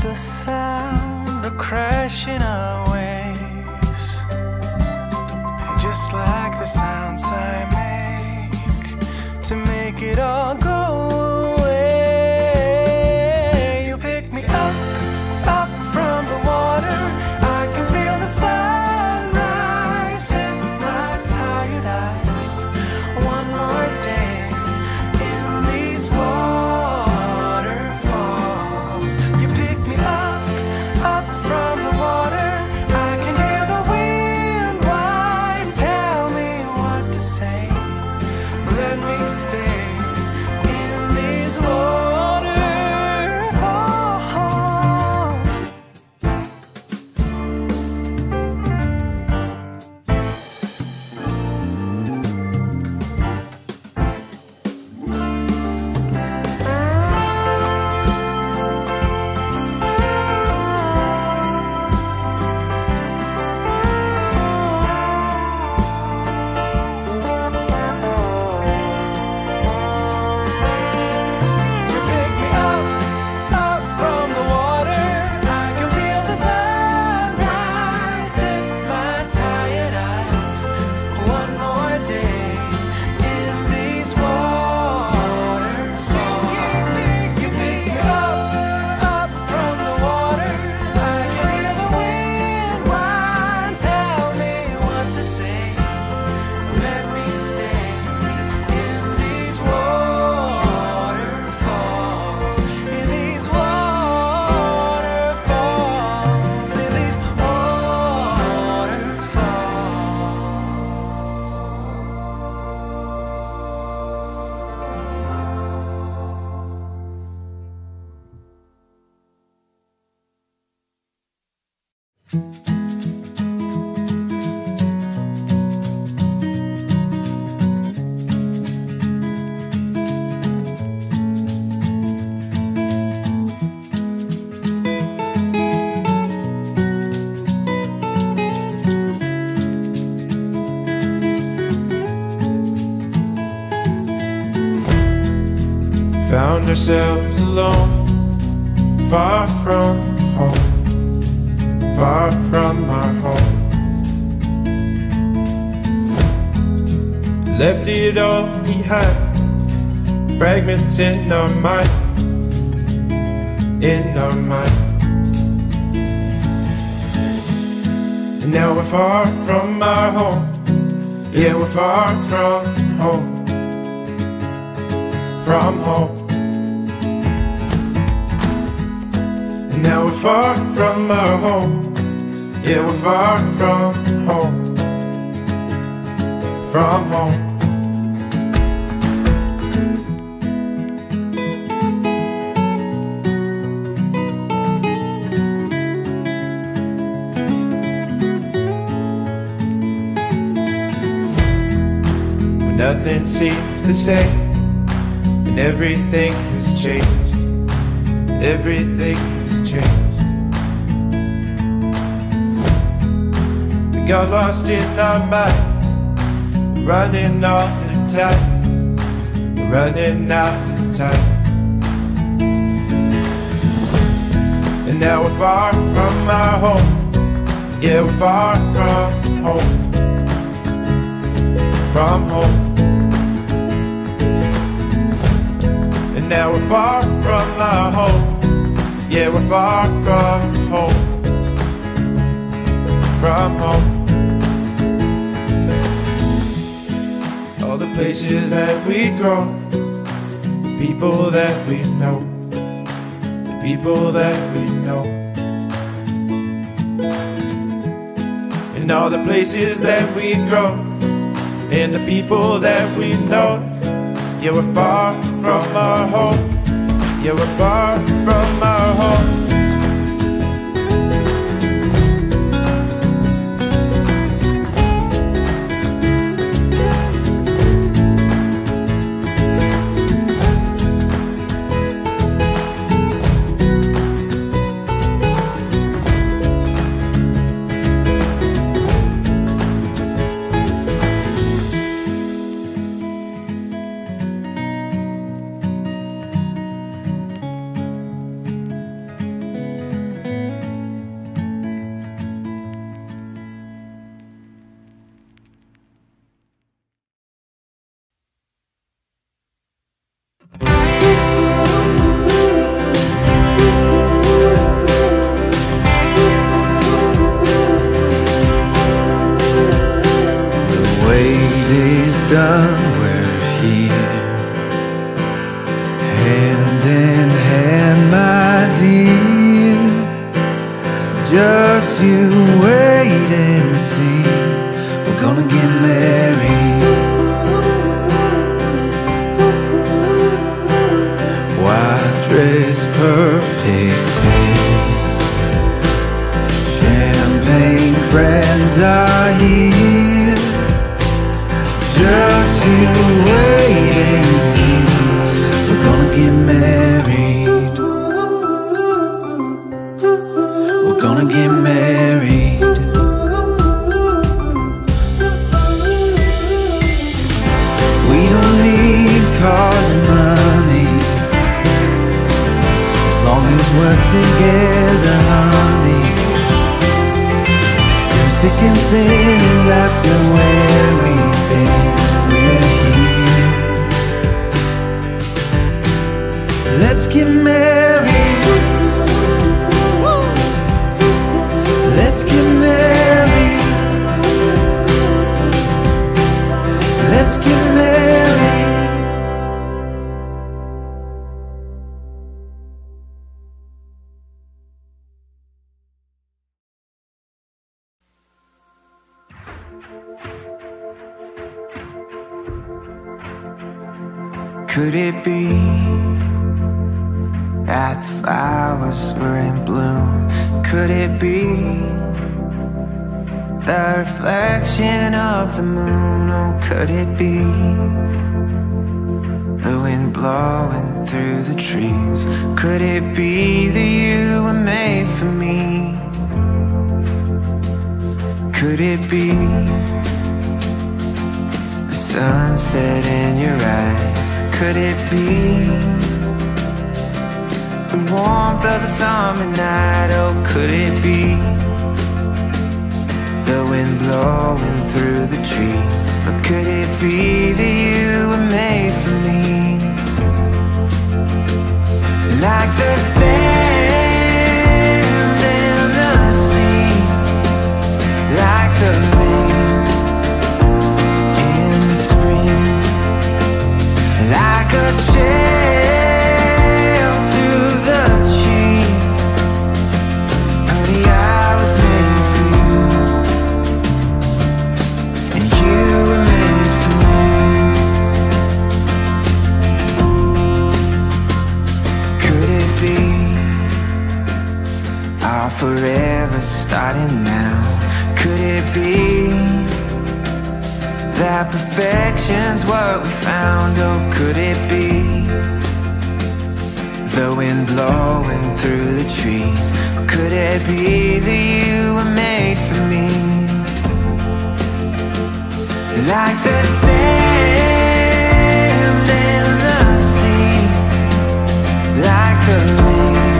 the sound of crashing our waves, and just like the sounds I make to make it all go away. You pick me up, up from the water. I can feel the sunrise in my tired eyes. One more day in these waterfalls. You pick me up, up from the water. I can hear the wind whine. Tell me what to say. Let me stay in these waterfalls. You pick me up, up from the water. I can feel the sunrise in my tired eyes. One more day in these waterfalls. You pick me up, up from the water. I can hear the wind whine. Tell me what to say. Let me stay in these waterfalls. In these waterfalls. In these Found ourselves alone, far from home, far from our home. Left it all behind, fragments in our mind, in our mind. And now we're far from our home, yeah, we're far from home, from home. And now we're far from our home, yeah, we're far from home, from home. When nothing seems the same, and everything has changed, everything has changed. We got lost in our minds, running all the time, running out of time. And now we're far from our home, yeah, we're far from home, from home. And now we're far from our home, yeah, we're far from home, from home. All the places that we grow, the people that we know, the people that we know. And all the places that we grow, and the people that we know. Yeah, we're far from our home, yeah, we're far from our home. Just you wait and see. We're gonna get married. White dress, perfect day. Champagne friends are here. Just you wait and see. We're gonna get married. We're gonna get married. We don't need cars and money, as long as we're together, honey. Through thick and thin, laughter where we've been, we're here. Let's get married. Let's get married. Let's get married. Could it be that the flowers were in bloom? Could it be the reflection of the moon? Oh, could it be the wind blowing through the trees? Could it be that you were made for me? Could it be the sunset in your eyes? Could it be the warmth of the summer night? Oh, could it be the wind blowing through the trees? Or could it be that you were made for me? Like the sand and the sea, like the rain in spring, like a trail through the trees. Honey, I was made for you, and you were made for me. Could it be our forever starting now? Could it be that perfection's what we found? Oh, could it be the wind blowing through the trees? Or could it be that you were made for me? Like the sand and the sea, like the rain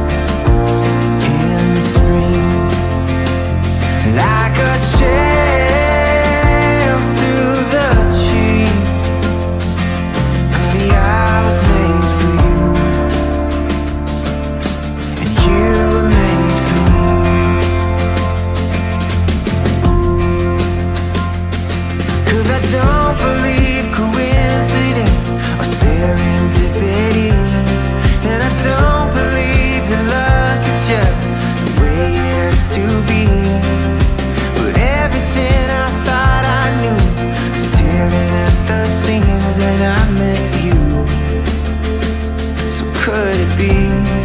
in spring, like a trail through the trees. Honey, I was made for you, and you were made for me. Cause I don't believe coincidence or serendipity, and I don't believe that luck is just the way it has to be. But everything I thought I knew was tearing at the seams, and I met you. So could it be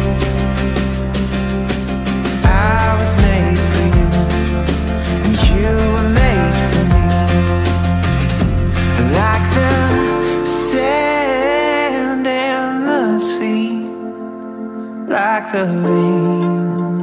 I was made for you, and you were made for me? Like the sand and the sea, like the rain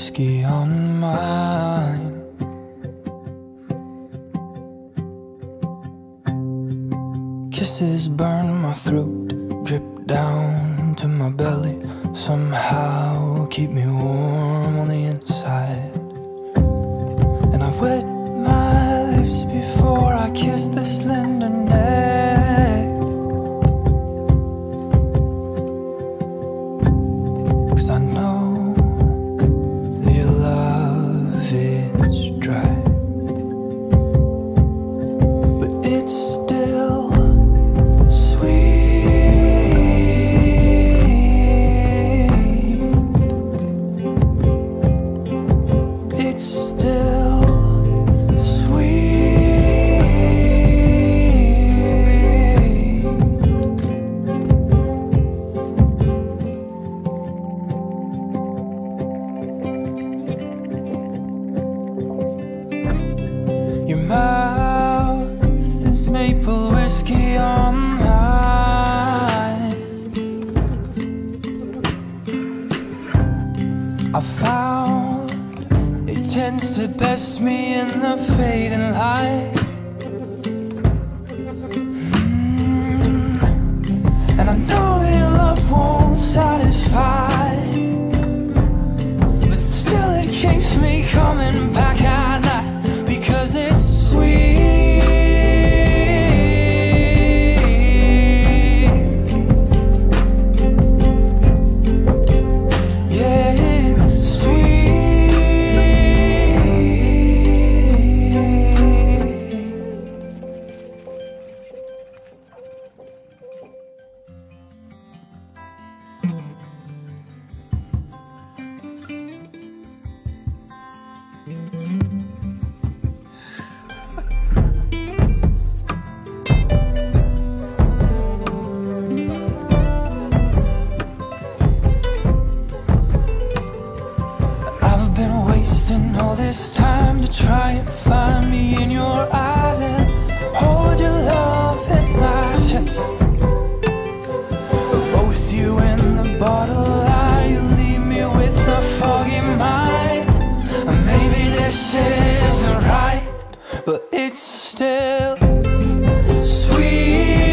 whiskey on mine. Kisses burn my throat, drip down to my belly, somehow keep me warm on the inside. And I wet my lips before I kiss the slender neck, 'cause I know your love is dry, but it's still maple whiskey on mine. I found it tends to best me in the fading light. Mm. And I know your love won't satisfy, but still it keeps me coming back at night, because it's sweet. All this time to try and find me in your eyes and hold your love in my chest. But both you and the bottle lie, you leave me with a foggy mind. And maybe this isn't right, but it's still sweet.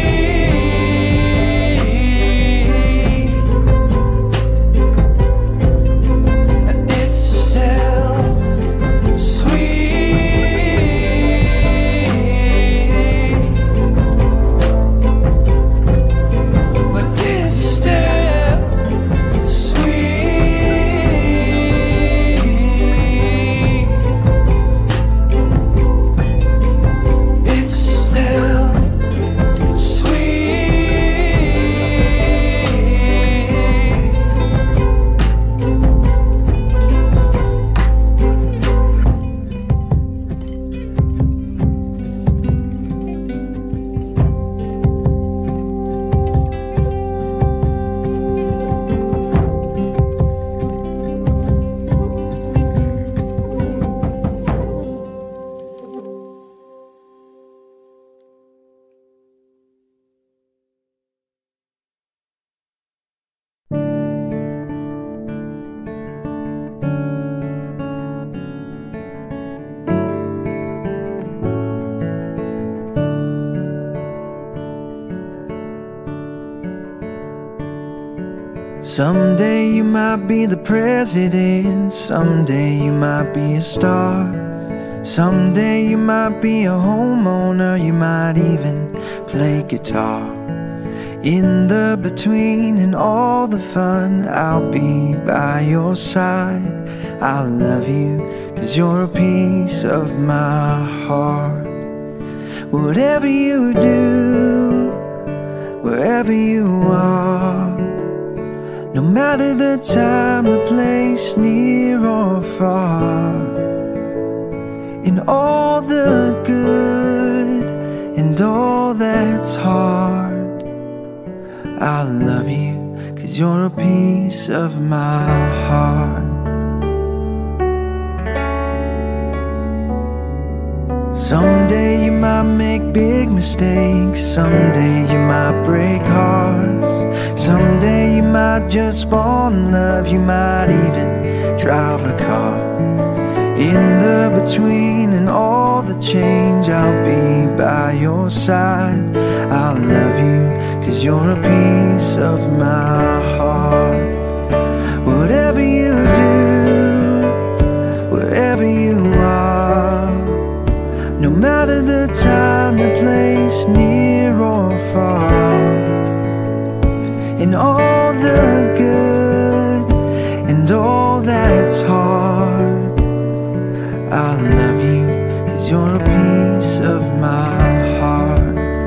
Someday you might be the president, someday you might be a star, someday you might be a homeowner, you might even play guitar. In the between and all the fun, I'll be by your side. I'll love you, 'cause you're a piece of my heart. Whatever you do, wherever you are, no matter the time, the place, near or far, in all the good and all that's hard, I love you, 'cause you're a piece of my heart. Someday you might make big mistakes, someday you might break hearts, someday you might just fall in love, you might even drive a car. In the between and all the change, I'll be by your side. I'll love you, cause you're a piece of my heart. Whatever you do, wherever you are, no matter the time, the place, near or far, in all the good and all that's hard, I'll love you, cause you're a piece of my heart.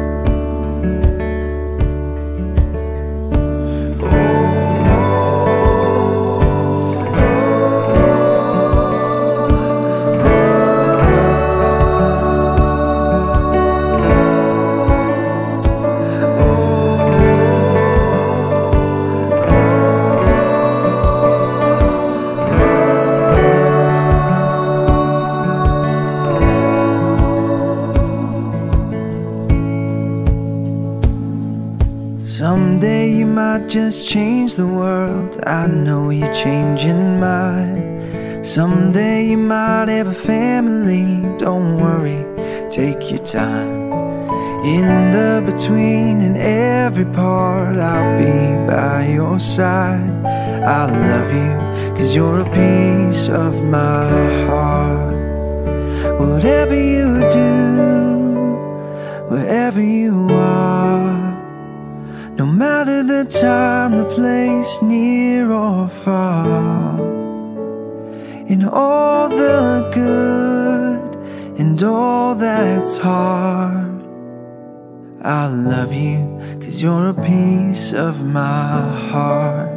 Someday you might just change the world. I know you're changing mine. Someday you might have a family. Don't worry, take your time. In the between and every part, I'll be by your side. I love you, cause you're a piece of my heart. Whatever you do, wherever you are, no matter the time, the place, near or far, in all the good and all that's hard, I love you, cause you're a piece of my heart.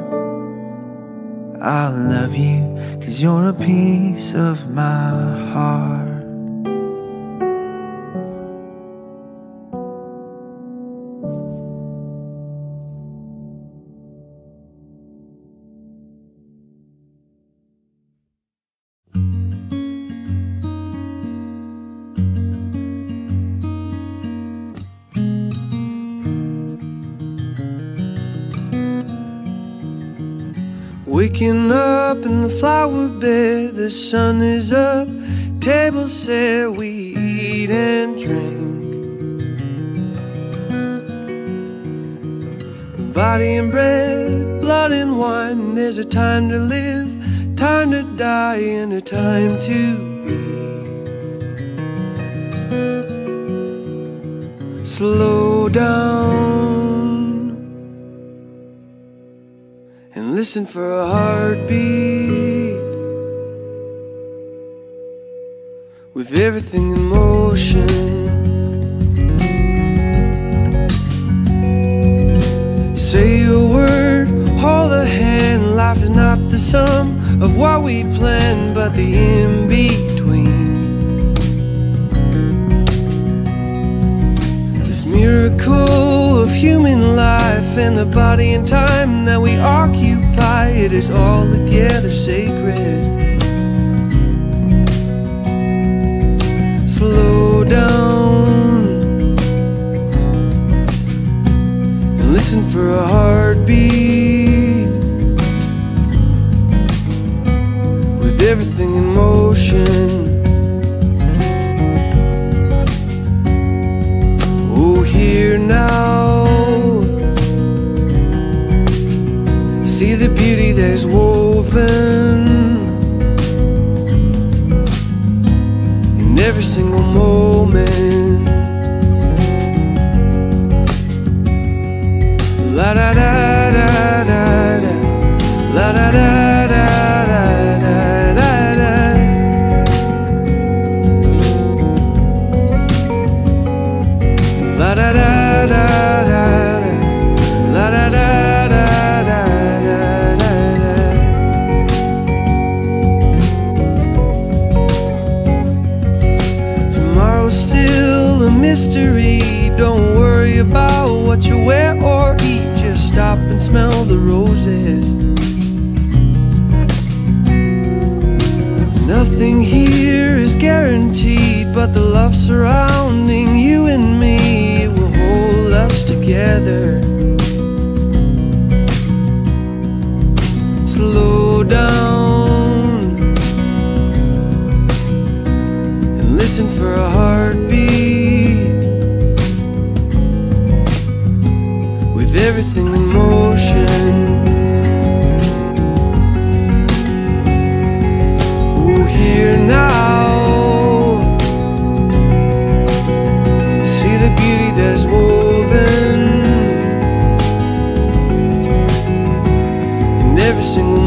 I love you, cause you're a piece of my heart. Waking up in the flower bed, the sun is up, table set, we eat and drink. Body and bread, blood and wine, there's a time to live, time to die, and a time to be. Slow down and listen for a heartbeat. With everything in motion, say a word, hold a hand. Life is not the sum of what we plan, but the in-between. This miracle of human life and the body and time that we occupy, it is all together sacred. Slow down and listen for a heartbeat. With everything in motion, oh, here now, see the beauty that is woven in every single moment. La da da da da da, la da da da da da da da. La da da da da da, la da da da da da da da. Tomorrow's still a mystery. Don't worry about what you wear or eat. Just stop and smell the roses. Nothing here is guaranteed, but the love surrounding you and me will hold us together. Slow down every single